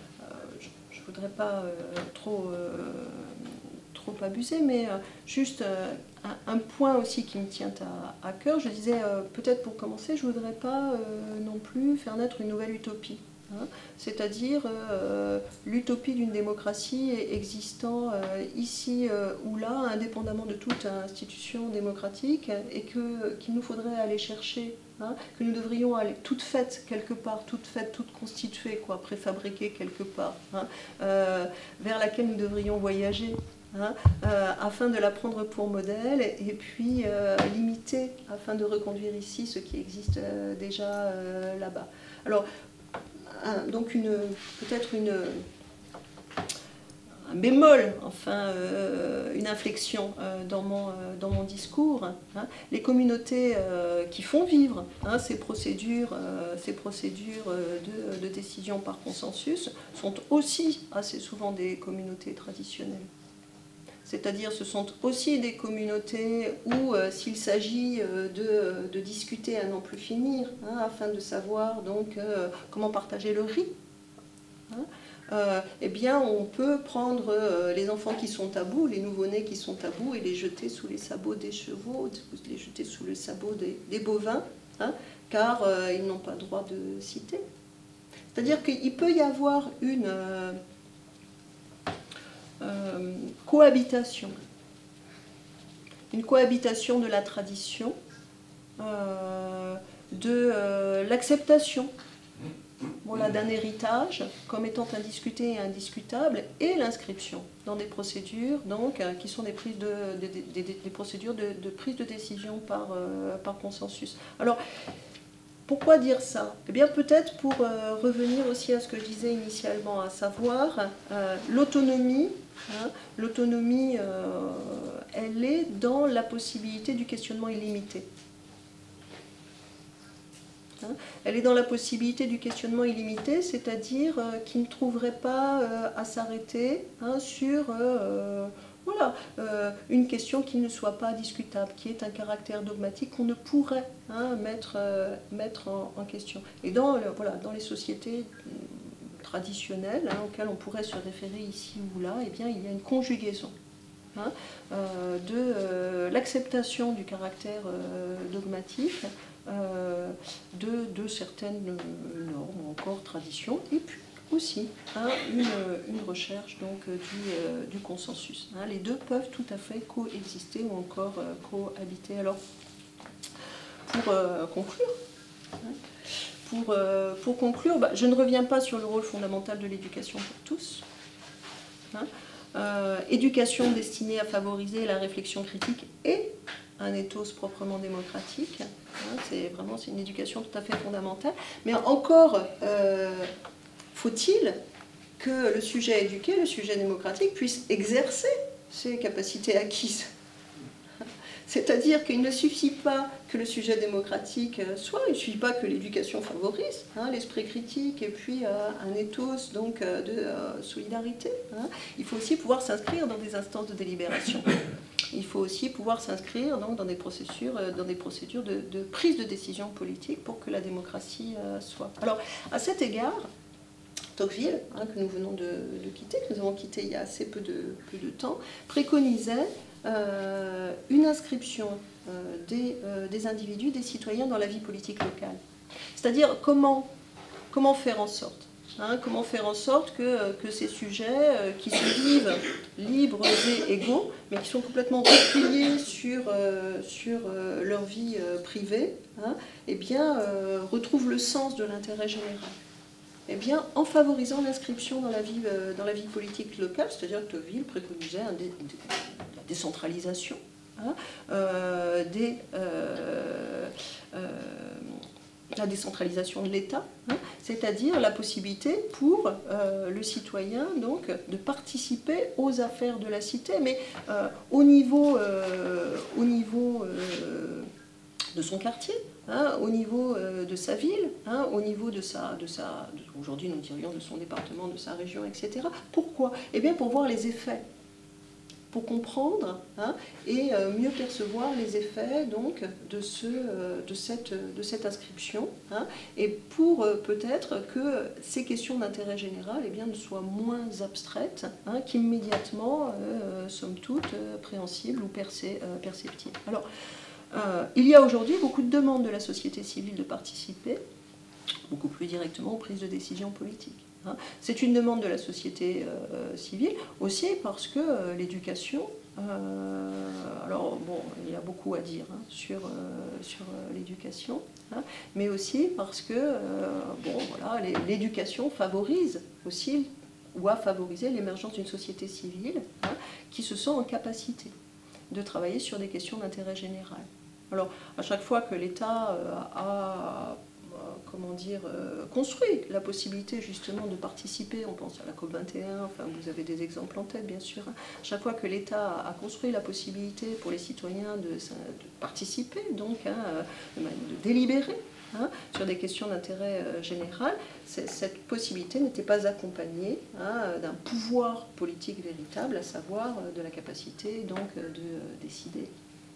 je ne voudrais pas euh, trop, euh, trop abuser, mais euh, juste euh, un, un point aussi qui me tient à, à cœur. Je disais, euh, peut-être pour commencer, je ne voudrais pas euh, non plus faire naître une nouvelle utopie. Hein, c'est-à-dire euh, l'utopie d'une démocratie existant euh, ici euh, ou là, indépendamment de toute institution démocratique, et que, qu'il nous faudrait aller chercher, hein, que nous devrions aller toute faite quelque part, toute faite, toute constituée, quoi, préfabriquée quelque part, hein, euh, vers laquelle nous devrions voyager. Hein, euh, afin de la prendre pour modèle et puis euh, limiter afin de reconduire ici ce qui existe euh, déjà euh, là-bas. Alors, donc une, peut-être une, un bémol, enfin euh, une inflexion euh, dans, mon, euh, dans mon discours. Hein. Les communautés euh, qui font vivre hein, ces procédures, euh, ces procédures de, de décision par consensus sont aussi assez souvent des communautés traditionnelles. C'est-à-dire ce sont aussi des communautés où, euh, s'il s'agit euh, de, de discuter à n'en plus finir, hein, afin de savoir donc euh, comment partager le riz, hein, euh, eh bien on peut prendre euh, les enfants qui sont à bout, les nouveau-nés qui sont à bout, et les jeter sous les sabots des chevaux, les jeter sous le sabot des, des bovins, hein, car euh, ils n'ont pas le droit de citer. C'est-à-dire qu'il peut y avoir une... Euh, Euh, cohabitation, une cohabitation de la tradition, euh, de euh, l'acceptation voilà, d'un héritage comme étant indiscuté et indiscutable, et l'inscription dans des procédures donc, euh, qui sont des, prises de, des, des, des, des procédures de, de prise de décision par, euh, par consensus. Alors, pourquoi dire ça? Eh bien, peut-être pour euh, revenir aussi à ce que je disais initialement, à savoir euh, l'autonomie. Hein, l'autonomie, euh, elle est dans la possibilité du questionnement illimité. Hein, elle est dans la possibilité du questionnement illimité, c'est-à-dire euh, qui ne trouverait pas euh, à s'arrêter hein, sur euh, voilà, euh, une question qui ne soit pas discutable, qui ait un caractère dogmatique qu'on ne pourrait hein, mettre, euh, mettre en, en question. Et dans, le, voilà, dans les sociétés traditionnelles hein, auxquelles on pourrait se référer ici ou là, eh bien, il y a une conjugaison hein, euh, de euh, l'acceptation du caractère euh, dogmatique, euh, de, de certaines normes ou encore traditions, et puis aussi hein, une, une recherche donc, du, euh, du consensus. Hein. Les deux peuvent tout à fait coexister ou encore euh, cohabiter. Alors, pour euh, conclure, hein, pour, euh, pour conclure bah, je ne reviens pas sur le rôle fondamental de l'éducation pour tous. Hein. Euh, éducation destinée à favoriser la réflexion critique et un ethos proprement démocratique. Hein, c'est vraiment c'est une éducation tout à fait fondamentale. Mais encore euh, faut-il que le sujet éduqué, le sujet démocratique, puisse exercer ses capacités acquises. C'est-à-dire qu'il ne suffit pas que le sujet démocratique soit, il ne suffit pas que l'éducation favorise hein, l'esprit critique et puis euh, un ethos donc, euh, de euh, solidarité. Hein. Il faut aussi pouvoir s'inscrire dans des instances de délibération. Il faut aussi pouvoir s'inscrire donc, dans des procédures, euh, dans des procédures de, de prise de décision politique pour que la démocratie euh, soit. Alors, à cet égard, Tocqueville, hein, que nous venons de, de quitter, que nous avons quitté il y a assez peu de, peu de temps, préconisait euh, une inscription euh, des, euh, des individus, des citoyens dans la vie politique locale. C'est-à-dire comment, comment faire en sorte hein, comment faire en sorte que, que ces sujets euh, qui se vivent libres et égaux, mais qui sont complètement repliés sur, euh, sur euh, leur vie euh, privée, hein, eh bien, euh, retrouvent le sens de l'intérêt général. Eh bien, en favorisant l'inscription dans la vie, euh, dans la vie politique locale, c'est-à-dire que Tocqueville préconisait un dé, dé, la décentralisation, hein, euh, des, euh, euh, la décentralisation de l'État, hein, c'est-à-dire la possibilité pour euh, le citoyen donc, de participer aux affaires de la cité, mais euh, au niveau, euh, au niveau euh, de son quartier. Hein, au niveau euh, de sa ville, hein, au niveau de sa, de sa de, aujourd'hui nous dirions de son département, de sa région, et cetera. Pourquoi? Eh bien pour voir les effets, pour comprendre hein, et euh, mieux percevoir les effets donc, de, ce, euh, de, cette, de cette inscription, hein, et pour euh, peut-être que ces questions d'intérêt général eh bien, ne soient moins abstraites hein, qu'immédiatement, euh, somme toute, euh, préhensibles ou percé, euh, perceptibles. Alors, Euh, il y a aujourd'hui beaucoup de demandes de la société civile de participer beaucoup plus directement aux prises de décision politiques. Hein. C'est une demande de la société euh, civile aussi parce que euh, l'éducation, euh, alors bon, il y a beaucoup à dire hein, sur, euh, sur euh, l'éducation, hein, mais aussi parce que euh, bon, voilà, l'éducation favorise aussi ou a favorisé l'émergence d'une société civile hein, qui se sent en capacité de travailler sur des questions d'intérêt général. Alors, à chaque fois que l'État euh, a, euh, comment dire, euh, construit la possibilité justement de participer, on pense à la COP vingt et un, enfin vous avez des exemples en tête bien sûr, hein, chaque fois que l'État a construit la possibilité pour les citoyens de, de participer, donc hein, de, de délibérer hein, sur des questions d'intérêt euh, général, cette possibilité n'était pas accompagnée hein, d'un pouvoir politique véritable, à savoir euh, de la capacité donc, de euh, décider.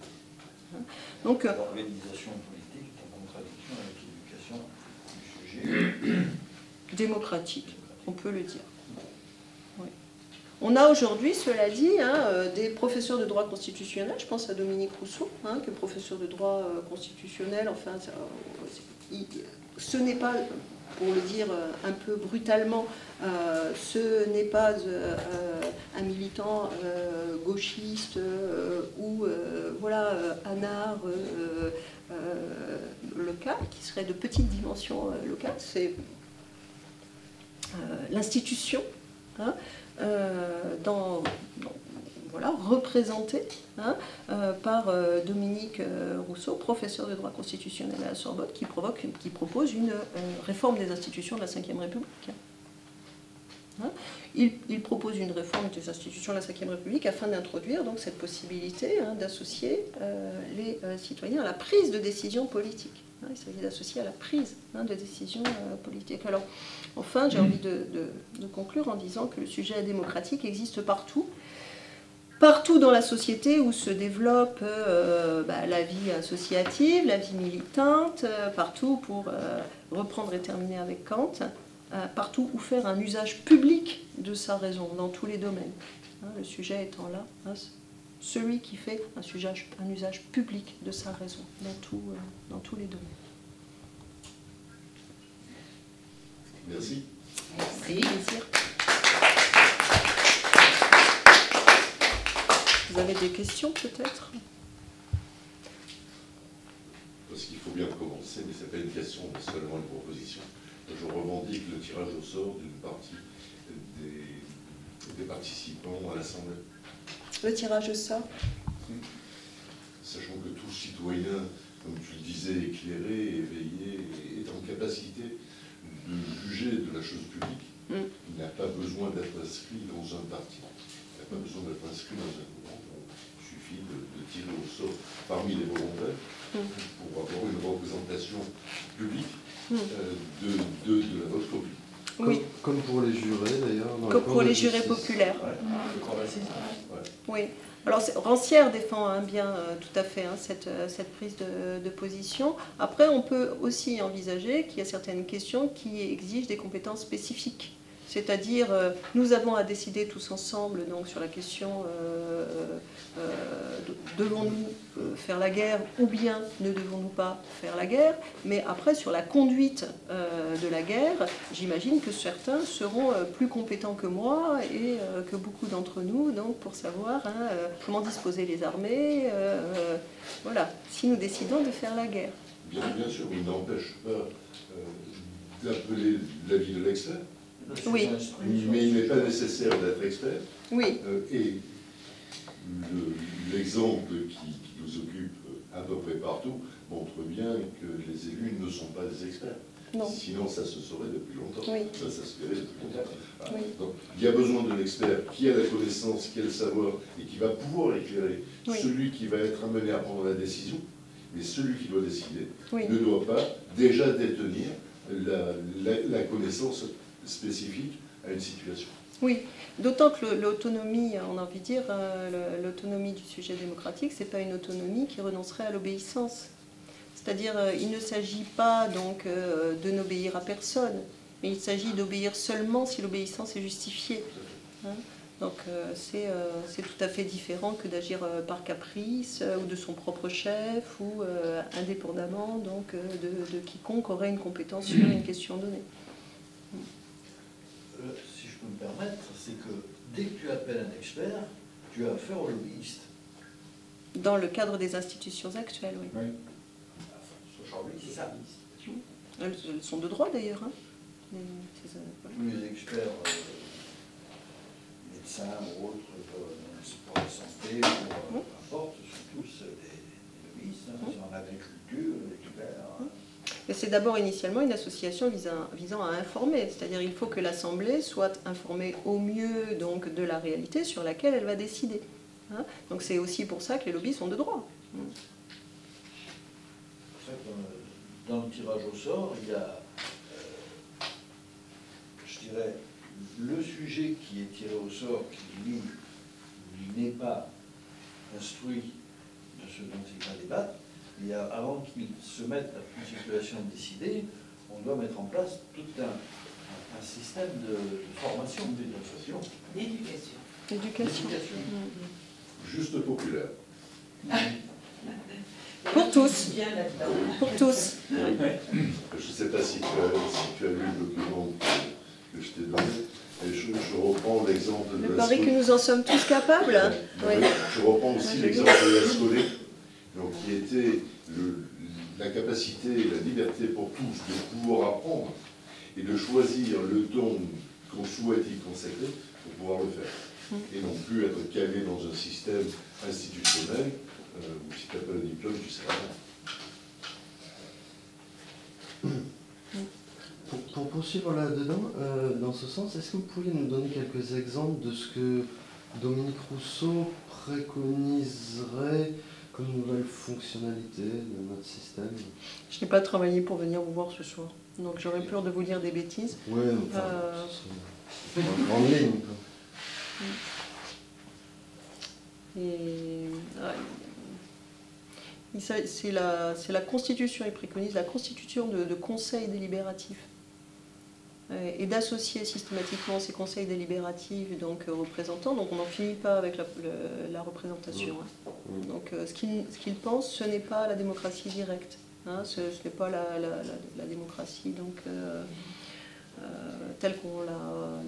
Donc, l'organisation politique est en contradiction avec l'éducation du sujet démocratique, on peut le dire. Oui. On a aujourd'hui, cela dit, hein, des professeurs de droit constitutionnel, je pense à Dominique Rousseau, hein, qui est professeur de droit euh, constitutionnel, enfin, ça, il, ce n'est pas, pour le dire un peu brutalement, euh, ce n'est pas euh, un militant euh, gauchiste euh, ou euh, voilà, anard euh, euh, local, qui serait de petite dimension euh, locale. C'est l'institution, hein, euh, dans, dans, voilà, représentée hein, euh, par euh, Dominique euh, Rousseau, professeur de droit constitutionnel à la Sorbonne, qui, provoque, qui propose une euh, réforme des institutions de la cinquième République. Hein. Il, il propose une réforme des institutions de la cinquième République afin d'introduire donc cette possibilité hein, d'associer euh, les euh, citoyens à la prise de décision politique. Hein, il s'agit d'associer à la prise hein, de décision euh, politique. Alors, enfin, j'ai envie de, de, de conclure en disant que le sujet démocratique existe partout, partout dans la société où se développe euh, bah, la vie associative, la vie militante, euh, partout pour euh, reprendre et terminer avec Kant. Partout où faire un usage public de sa raison, dans tous les domaines. Hein, le sujet étant là, hein, celui qui fait un usage, un usage public de sa raison, dans, tout, euh, dans tous les domaines. Merci. Merci. Plaisir. Vous avez des questions peut-être? Parce qu'il faut bien commencer, mais ce n'est pas une question, mais seulement une proposition. Je revendique le tirage au sort d'une partie des, des participants à l'Assemblée. Le tirage au sort? Sachant que tout citoyen, comme tu le disais, éclairé, éveillé, est en capacité de juger de la chose publique, mm. il n'a pas besoin d'être inscrit dans un parti. Il n'a pas besoin d'être inscrit dans un courant. Il suffit de, de tirer au sort parmi les volontaires mm. pour avoir une représentation publique. Euh, de, de, de la vote publique. Oui. Comme, comme pour les jurés d'ailleurs. Comme pour les jurés populaires. Ouais. Ouais. Oui. Alors Rancière défend hein, bien euh, tout à fait hein, cette, euh, cette prise de, de position. Après, on peut aussi envisager qu'il y a certaines questions qui exigent des compétences spécifiques. C'est-à-dire, euh, nous avons à décider tous ensemble donc, sur la question euh, euh, devons-nous euh, faire la guerre ou bien ne devons-nous pas faire la guerre. Mais après, sur la conduite euh, de la guerre, j'imagine que certains seront euh, plus compétents que moi et euh, que beaucoup d'entre nous donc, pour savoir hein, euh, comment disposer les armées. Euh, euh, voilà, si nous décidons de faire la guerre. Bien, bien sûr, il n'empêche pas euh, d'appeler l'avis de l'expert. Oui. Mais il n'est pas nécessaire d'être expert. Oui. Euh, et l'exemple le, qui, qui nous occupe à peu près partout montre bien que les élus ne sont pas des experts. Non. Sinon, ça se saurait depuis longtemps. Oui. Ça, ça se verrait depuis longtemps. Voilà. Oui. Donc, il y a besoin de l'expert qui a la connaissance, qui a le savoir et qui va pouvoir éclairer oui. celui qui va être amené à prendre la décision. Mais celui qui doit décider oui. ne doit pas déjà détenir la, la, la connaissance spécifique à une situation. Oui, d'autant que l'autonomie, on a envie de dire, l'autonomie du sujet démocratique, ce n'est pas une autonomie qui renoncerait à l'obéissance. C'est-à-dire, il ne s'agit pas donc de n'obéir à personne, mais il s'agit d'obéir seulement si l'obéissance est justifiée. Hein? Donc c'est euh, tout à fait différent que d'agir euh, par caprice euh, ou de son propre chef ou euh, indépendamment donc, euh, de, de quiconque aurait une compétence sur une question donnée. Euh, si je peux me permettre, c'est que dès que tu appelles un expert, tu as affaire au lobbyiste. Dans le cadre des institutions actuelles, oui. Oui. Aujourd'hui, c'est ça. Elles, elles sont de droit d'ailleurs. Hein. Les, ces, voilà. Tous les experts, euh, médecins ou autres, euh, pour la santé, pour, euh, peu importe, sont tous des, des lobbyistes. Hein. Mmh. En agriculture, l'expert. Hein. Mais c'est d'abord initialement une association visant, visant à informer, c'est-à-dire il faut que l'Assemblée soit informée au mieux donc, de la réalité sur laquelle elle va décider. Hein. Donc c'est aussi pour ça que les lobbies sont de droit. Mmh. C'est pour ça que dans le tirage au sort, il y a, euh, je dirais, le sujet qui est tiré au sort, qui lui n'est pas instruit de ce dont il va débattre. Et avant qu'il se mette en situation de décider, on doit mettre en place tout un, un système de, de formation, d'éducation. D'éducation. D'éducation. Mmh. Juste populaire. Pour tous. Bien là-dedans. Pour tous. Je ne sais pas si tu as, si tu as lu le document que, que je t'ai donné. Et je, je reprends l'exemple de Le la pari que nous en sommes tous capables. Hein. Oui. Je reprends aussi ouais, l'exemple de la Scolé, donc qui était le, la capacité et la liberté pour tous de pouvoir apprendre. et de choisir le ton qu'on souhaite y consacrer pour pouvoir le faire. Et non plus être calé dans un système institutionnel euh, où si tu n'as pas le diplôme, tu ne sais rien. Pour, pour poursuivre là-dedans, euh, dans ce sens, est-ce que vous pourriez nous donner quelques exemples de ce que Dominique Rousseau préconiserait comme nouvelle fonctionnalité de notre système? Je n'ai pas travaillé pour venir vous voir ce soir, donc j'aurais peur de vous dire des bêtises. Oui, enfin, Euh, c'est en grande ligne, quoi. Et, ah, il s'a- c'est la, c'est la Constitution, il préconise la constitution de, de conseils délibératifs euh, et d'associer systématiquement ces conseils délibératifs donc euh, représentants. Donc on n'en finit pas avec la, le- la représentation. hein. Donc euh, ce qu'il ce qu'il pense, ce n'est pas la démocratie directe. hein, ce ce n'est pas la, la- la- la démocratie donc, euh, euh, telle qu'on la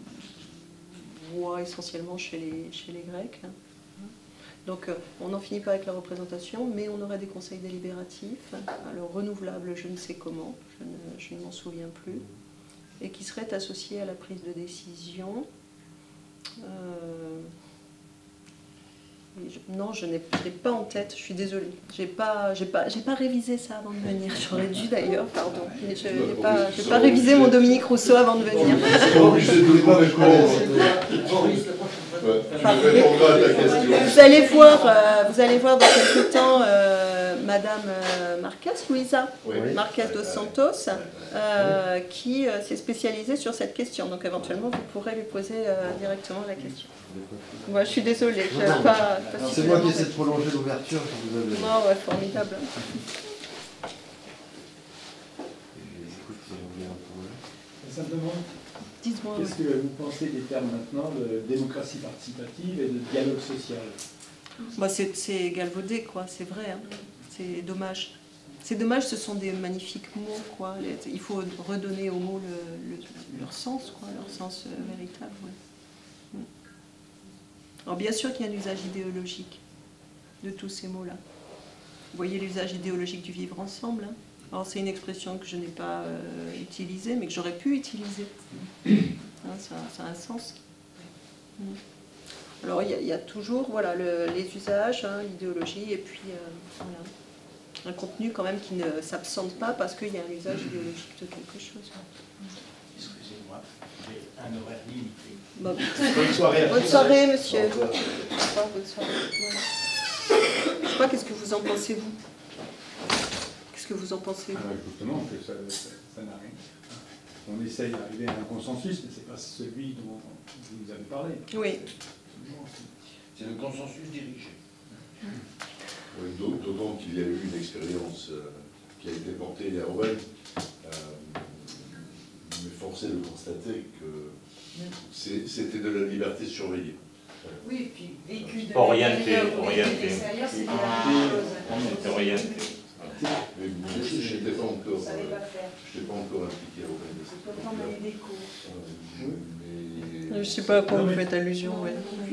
voit essentiellement chez les, chez les Grecs. hein. Donc euh, on n'en finit pas avec la représentation, mais on aurait des conseils délibératifs, alors renouvelables, je ne sais comment, je ne, je ne m'en souviens plus, et qui seraient associés à la prise de décision. Euh, et je- non, je n'ai je n'ai pas en tête, je suis désolée. Je n'ai pas, j'ai pas, j'ai pas révisé ça avant de venir. J'aurais dû d'ailleurs, pardon. Mais je n'ai pas, j'ai pas révisé mon Dominique Rousseau avant de venir. C'est pas obligé de tout le monde le connaître. Ouais, tu répondras à ta question. Vous allez voir, euh, vous allez voir dans quelques temps euh, Madame euh, Marquez, Louisa Oui. Marquez dos Santos, euh, qui euh, s'est spécialisée sur cette question. Donc éventuellement, vous pourrez lui poser euh, directement la question. Moi, je suis désolée, je n'ai pas, pas C'est moi suffisamment qui essaie fait. de prolonger l'ouverture que vous avez. Non, ouais, formidable. Écoute, ça revient un peu. Simplement, Dites-moi. qu'est-ce que vous pensez des termes maintenant de démocratie participative et de dialogue social? Bah, c'est c'est galvaudé, quoi, c'est vrai. hein. C'est dommage. C'est dommage, ce sont des magnifiques mots, quoi. Les- Il faut redonner aux mots le- le- leur sens, quoi, leur sens euh, véritable. ouais. Mm. Alors bien sûr qu'il y a un usage idéologique de tous ces mots-là. Vous voyez l'usage idéologique du vivre ensemble. hein. Alors c'est une expression que je n'ai pas euh, utilisée, mais que j'aurais pu utiliser. Hein, ça, ça a un sens. Mm. Alors il y, a- il y a toujours voilà, le- les usages, hein, l'idéologie, et puis euh, voilà, un contenu quand même qui ne s'absente pas parce qu'il y a un usage idéologique de quelque chose. Excusez-moi, j'ai un horaire limité. Bon. Bonne soirée. à Bonne tous. soirée, monsieur. Au revoir, bonne soirée. Voilà. Je sais pas, qu'est-ce que vous en pensez, vous? Qu'est-ce que vous en pensez, vous? Ah, justement, que ça, ça, ça n'a rien. On essaye d'arriver à un consensus, mais ce n'est pas celui dont vous nous avez parlé. Oui. C'est le consensus dirigé. Oui, d'aut- D'autant qu'il y a eu une expérience euh, qui a été portée à Owen, euh, mais forcé de constater que c'est- c'était de la liberté surveillée. Oui, et puis vécu de Orienté, l'intérieur ou vécu de orienté. l'extérieur, c'est pas la Ah, même chose. on était orienté. Mais moi, je n'étais pas encore, Vous savez euh, pas faire. j'étais pas encore impliqué à Owen. de Je cette peux prendre manière. des cours. Euh, mais- Je ne sais pas à quoi vous faites allusion. Ouais.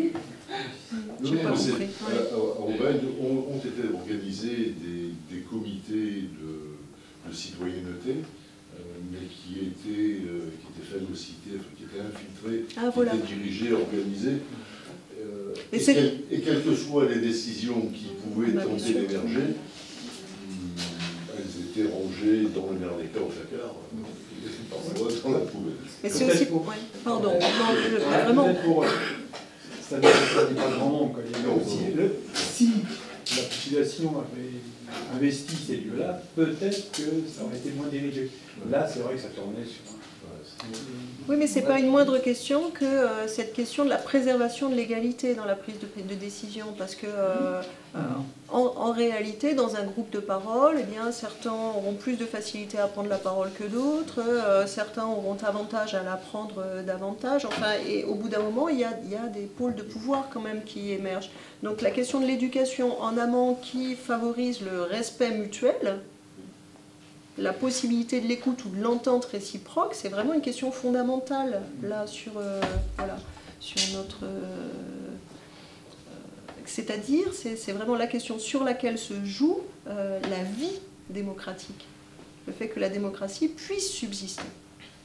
Non, J'ai non, pas mais c'est- compris. à- à- à Aubagne, ont, ont été organisés des, des comités de, de citoyenneté, euh, mais qui étaient, euh, qui étaient phagocytés, enfin, qui étaient infiltrés, Ah, qui voilà. étaient dirigés, organisés. euh, Et et, c'est- quel- et quelles que soient les décisions qui pouvaient Bah, bien tenter sûr. d'émerger, hum, elles étaient rangées dans le meilleur des cas au placard, euh, et parfois dans la poubelle. Mais c'est aussi... Peut-être ouais. Pardon, non, je- Ouais, vraiment. peut-être pour, euh, ça n'est ça n'est pas grand nombre. Quoi. Il y a Non. aussi le- si la population avait investi ces lieux-là, peut-être que ça aurait été moins dirigé. Là, c'est vrai que ça tournait sur un... Oui, mais ce n'est pas une moindre question que euh, cette question de la préservation de l'égalité dans la prise de, de décision. Parce que, euh, euh, en, en réalité, dans un groupe de parole, eh bien, certains auront plus de facilité à prendre la parole que d'autres, euh, certains auront avantage à la prendre euh, davantage. Enfin, et au bout d'un moment, il y, a, il y a des pôles de pouvoir quand même qui émergent. Donc la question de l'éducation en amont qui favorise le respect mutuel, la possibilité de l'écoute ou de l'entente réciproque, c'est vraiment une question fondamentale là sur, euh, voilà, sur notre... euh, euh, c'est-à-dire, c'est c'est vraiment la question sur laquelle se joue euh, la vie démocratique. Le fait que la démocratie puisse subsister.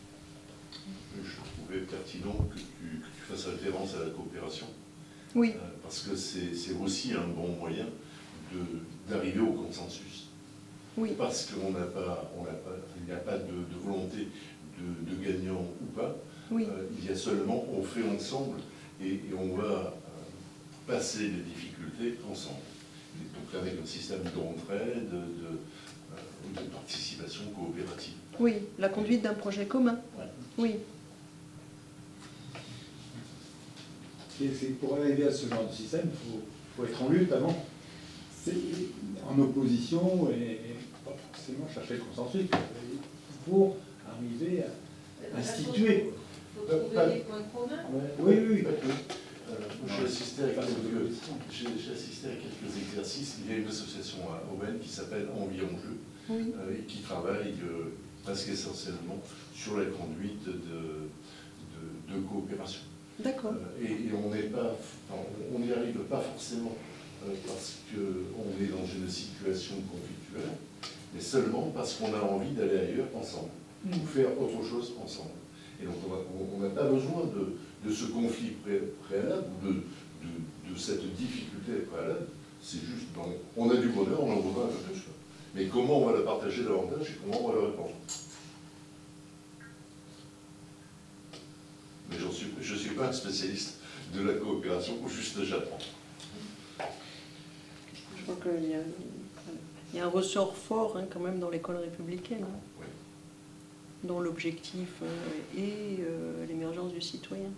trouvé pertinent que tu, que tu fasses référence à la coopération. Oui. Euh, parce que c'est aussi un bon moyen d'arriver au consensus. Oui. Parce qu'on n'a pas, on n'a pas, il n'y a pas de, de volonté de, de gagnant ou pas. Oui. Euh, il y a seulement, on fait ensemble et, et on va euh, passer les difficultés ensemble. Et donc avec un système d'entraide, de, de, de participation coopérative. Oui, la conduite d'un projet commun. Ouais. Oui. Et c'est pour arriver à ce genre de système, il faut, faut être en lutte avant. C'est en opposition et, et pas forcément chercher le consensus pour arriver à instituer. Il faut trouver des points communs. Oui, oui, oui. Euh, J'ai assisté, à quelques, j'ai assisté à quelques exercices. Il y a une association à Aubaine qui s'appelle Envie en Jeu, Oui. euh, et qui travaille euh, presque essentiellement sur la conduite de, de, de coopération. D'accord. Euh, et, et on n'est pas, enfin, on n'y arrive pas forcément euh, parce qu'on est dans une situation conflictuelle, mais seulement parce qu'on a envie d'aller ailleurs ensemble, ou faire autre chose ensemble. Et donc on n'a pas besoin de, de ce conflit pré, préalable, ou de, de, de cette difficulté préalable. C'est juste, bon, on a du bonheur, on en voudra un peu plus. Mais comment on va le partager davantage et comment on va le répandre? Mais suis, je ne suis pas un spécialiste de la coopération, juste j'apprends. Je crois qu'il y a, il y a un ressort fort hein, quand même dans l'école républicaine, hein, Oui. dont l'objectif euh, est euh, l'émergence du citoyen.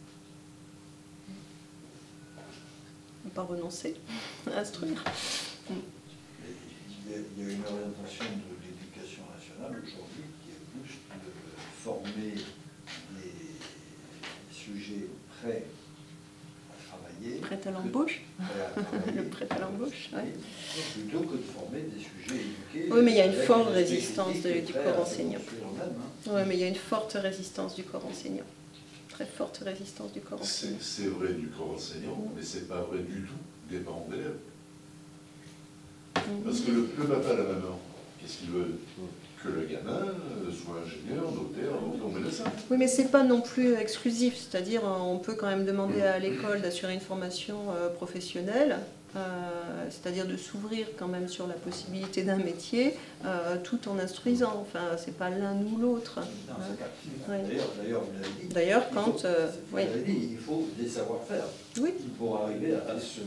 Ne pas renoncer à instruire. Il y, a, il y a une orientation de l'éducation nationale aujourd'hui qui est plus de former des sujets prêts à travailler. Prêt à l'embauche. Le prêt à l'embauche, oui. Plutôt que de former des sujets éduqués. Oui, mais il y a une forte résistance de, du corps enseignant. Même, hein. Oui, mais il y a une forte résistance du corps enseignant. Très forte résistance du corps enseignant. C'est vrai du corps enseignant, mmh. mais c'est pas vrai du tout des parents d'élèves. Mmh. Parce que le, le papa et la maman, qu'est-ce qu'ils veulent? Que le gamin soit ingénieur, notaire, ou médecin. Oui, mais c'est pas non plus exclusif. C'est-à-dire, on peut quand même demander à l'école d'assurer une formation euh, professionnelle, euh, c'est-à-dire de s'ouvrir quand même sur la possibilité d'un métier, euh, tout en instruisant. Enfin, c'est pas l'un ou l'autre. D'ailleurs, d'ailleurs, vous l'avez dit. D'ailleurs, quand... Faut, euh, oui. Vous l'avez dit, il faut des savoir-faire. Oui. Pour arriver à se...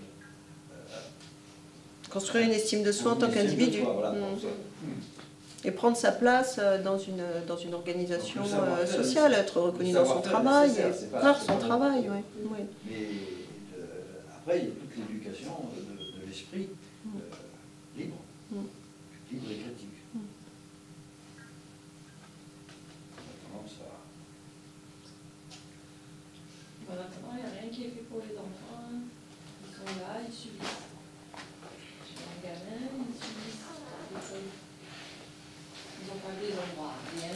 Construire une estime de soi en tant qu'individu. Voilà, mmh. Et prendre sa place dans une, dans une organisation sociale, être reconnu dans son travail, par son travail. Oui. Oui. Mais euh, après, il y a toute l'éducation de, de l'esprit euh, libre, mm. libre et critique. Mm. On a tendance à... Maintenant, il n'y a rien qui est fait pour les enfants. Ils sont là, ils subissent. Les gamins, ils subissent. Ils n'ont pas des endroits rien.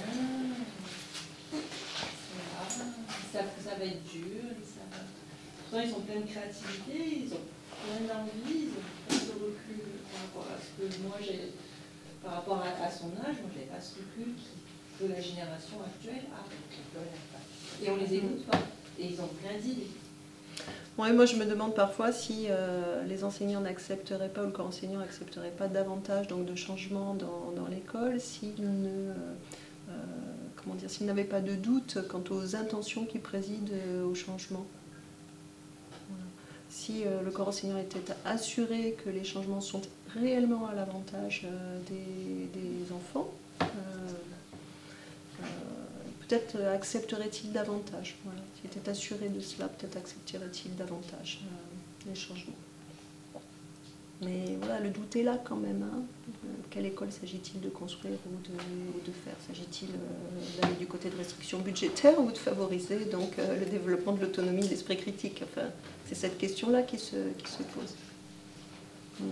Voilà. Ils savent que ça va être dur. Ils, savent... Pourtant, ils ont plein de créativité, ils ont plein d'envie, ils ont plein de recul par rapport à ce que moi j'ai. Par rapport à, à son âge, moi je n'ai pas ce recul que la génération actuelle a. Et on les écoute pas. Et ils ont plein d'idées. Ouais, moi je me demande parfois si euh, les enseignants n'accepteraient pas, ou le corps enseignant n'accepterait pas davantage donc, de changements dans, dans l'école s'ils ne, euh, comment dire, s'ils n'avaient pas de doute quant aux intentions qui président euh, au changement. Voilà. Si euh, le corps enseignant était assuré que les changements sont réellement à l'avantage euh, des, des enfants, euh, euh, peut-être accepterait-il davantage. Voilà. S'il était assuré de cela, peut-être accepterait-il davantage euh, les changements. Mais voilà, le doute est là quand même. Hein. Euh, quelle école s'agit-il de construire ou de, ou de faire? S'agit-il euh, d'aller du côté de restrictions budgétaires ou de favoriser donc, euh, le développement de l'autonomie et de l'esprit critique? Enfin, c'est cette question-là qui se, qui se pose. Mm.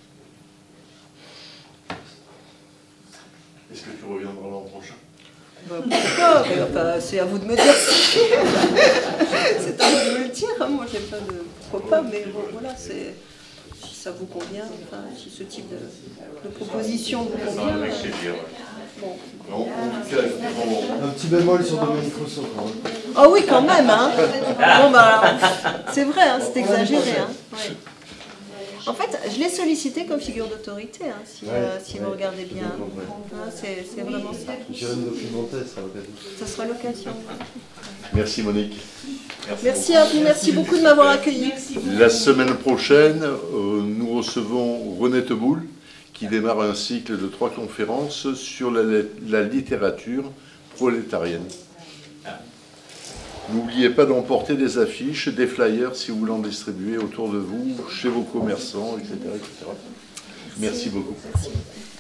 Est-ce que tu reviendras l'an prochain? Bah, pourquoi? Enfin, c'est à vous de me dire. C'est à vous de me le dire. Hein. Moi, j'ai pas de pourquoi pas, mais bon, voilà, c'est si ça vous convient, enfin, si ce type de, de proposition vous convient. Euh, bon. En- en tout cas, on- Un petit bémol sur Dominique Rousseau quand même. Ah oui, quand même, hein. Bon, bah, alors, c'est vrai, hein, c'est exagéré, hein. Ouais. En fait, je l'ai sollicité comme figure d'autorité, hein, si, euh, si vous regardez bien. Hein, c'est c'est vraiment ça. J'irai me documenter, ça sera l'occasion. Ça sera l'occasion. Merci Monique. Merci à vous, merci beaucoup de m'avoir accueilli. La semaine prochaine, euh, nous recevons René Teboul, qui démarre un cycle de trois conférences sur la, la littérature prolétarienne. N'oubliez pas d'emporter des affiches, des flyers si vous voulez en distribuer autour de vous, chez vos commerçants, et cetera et cetera. Merci beaucoup. Merci.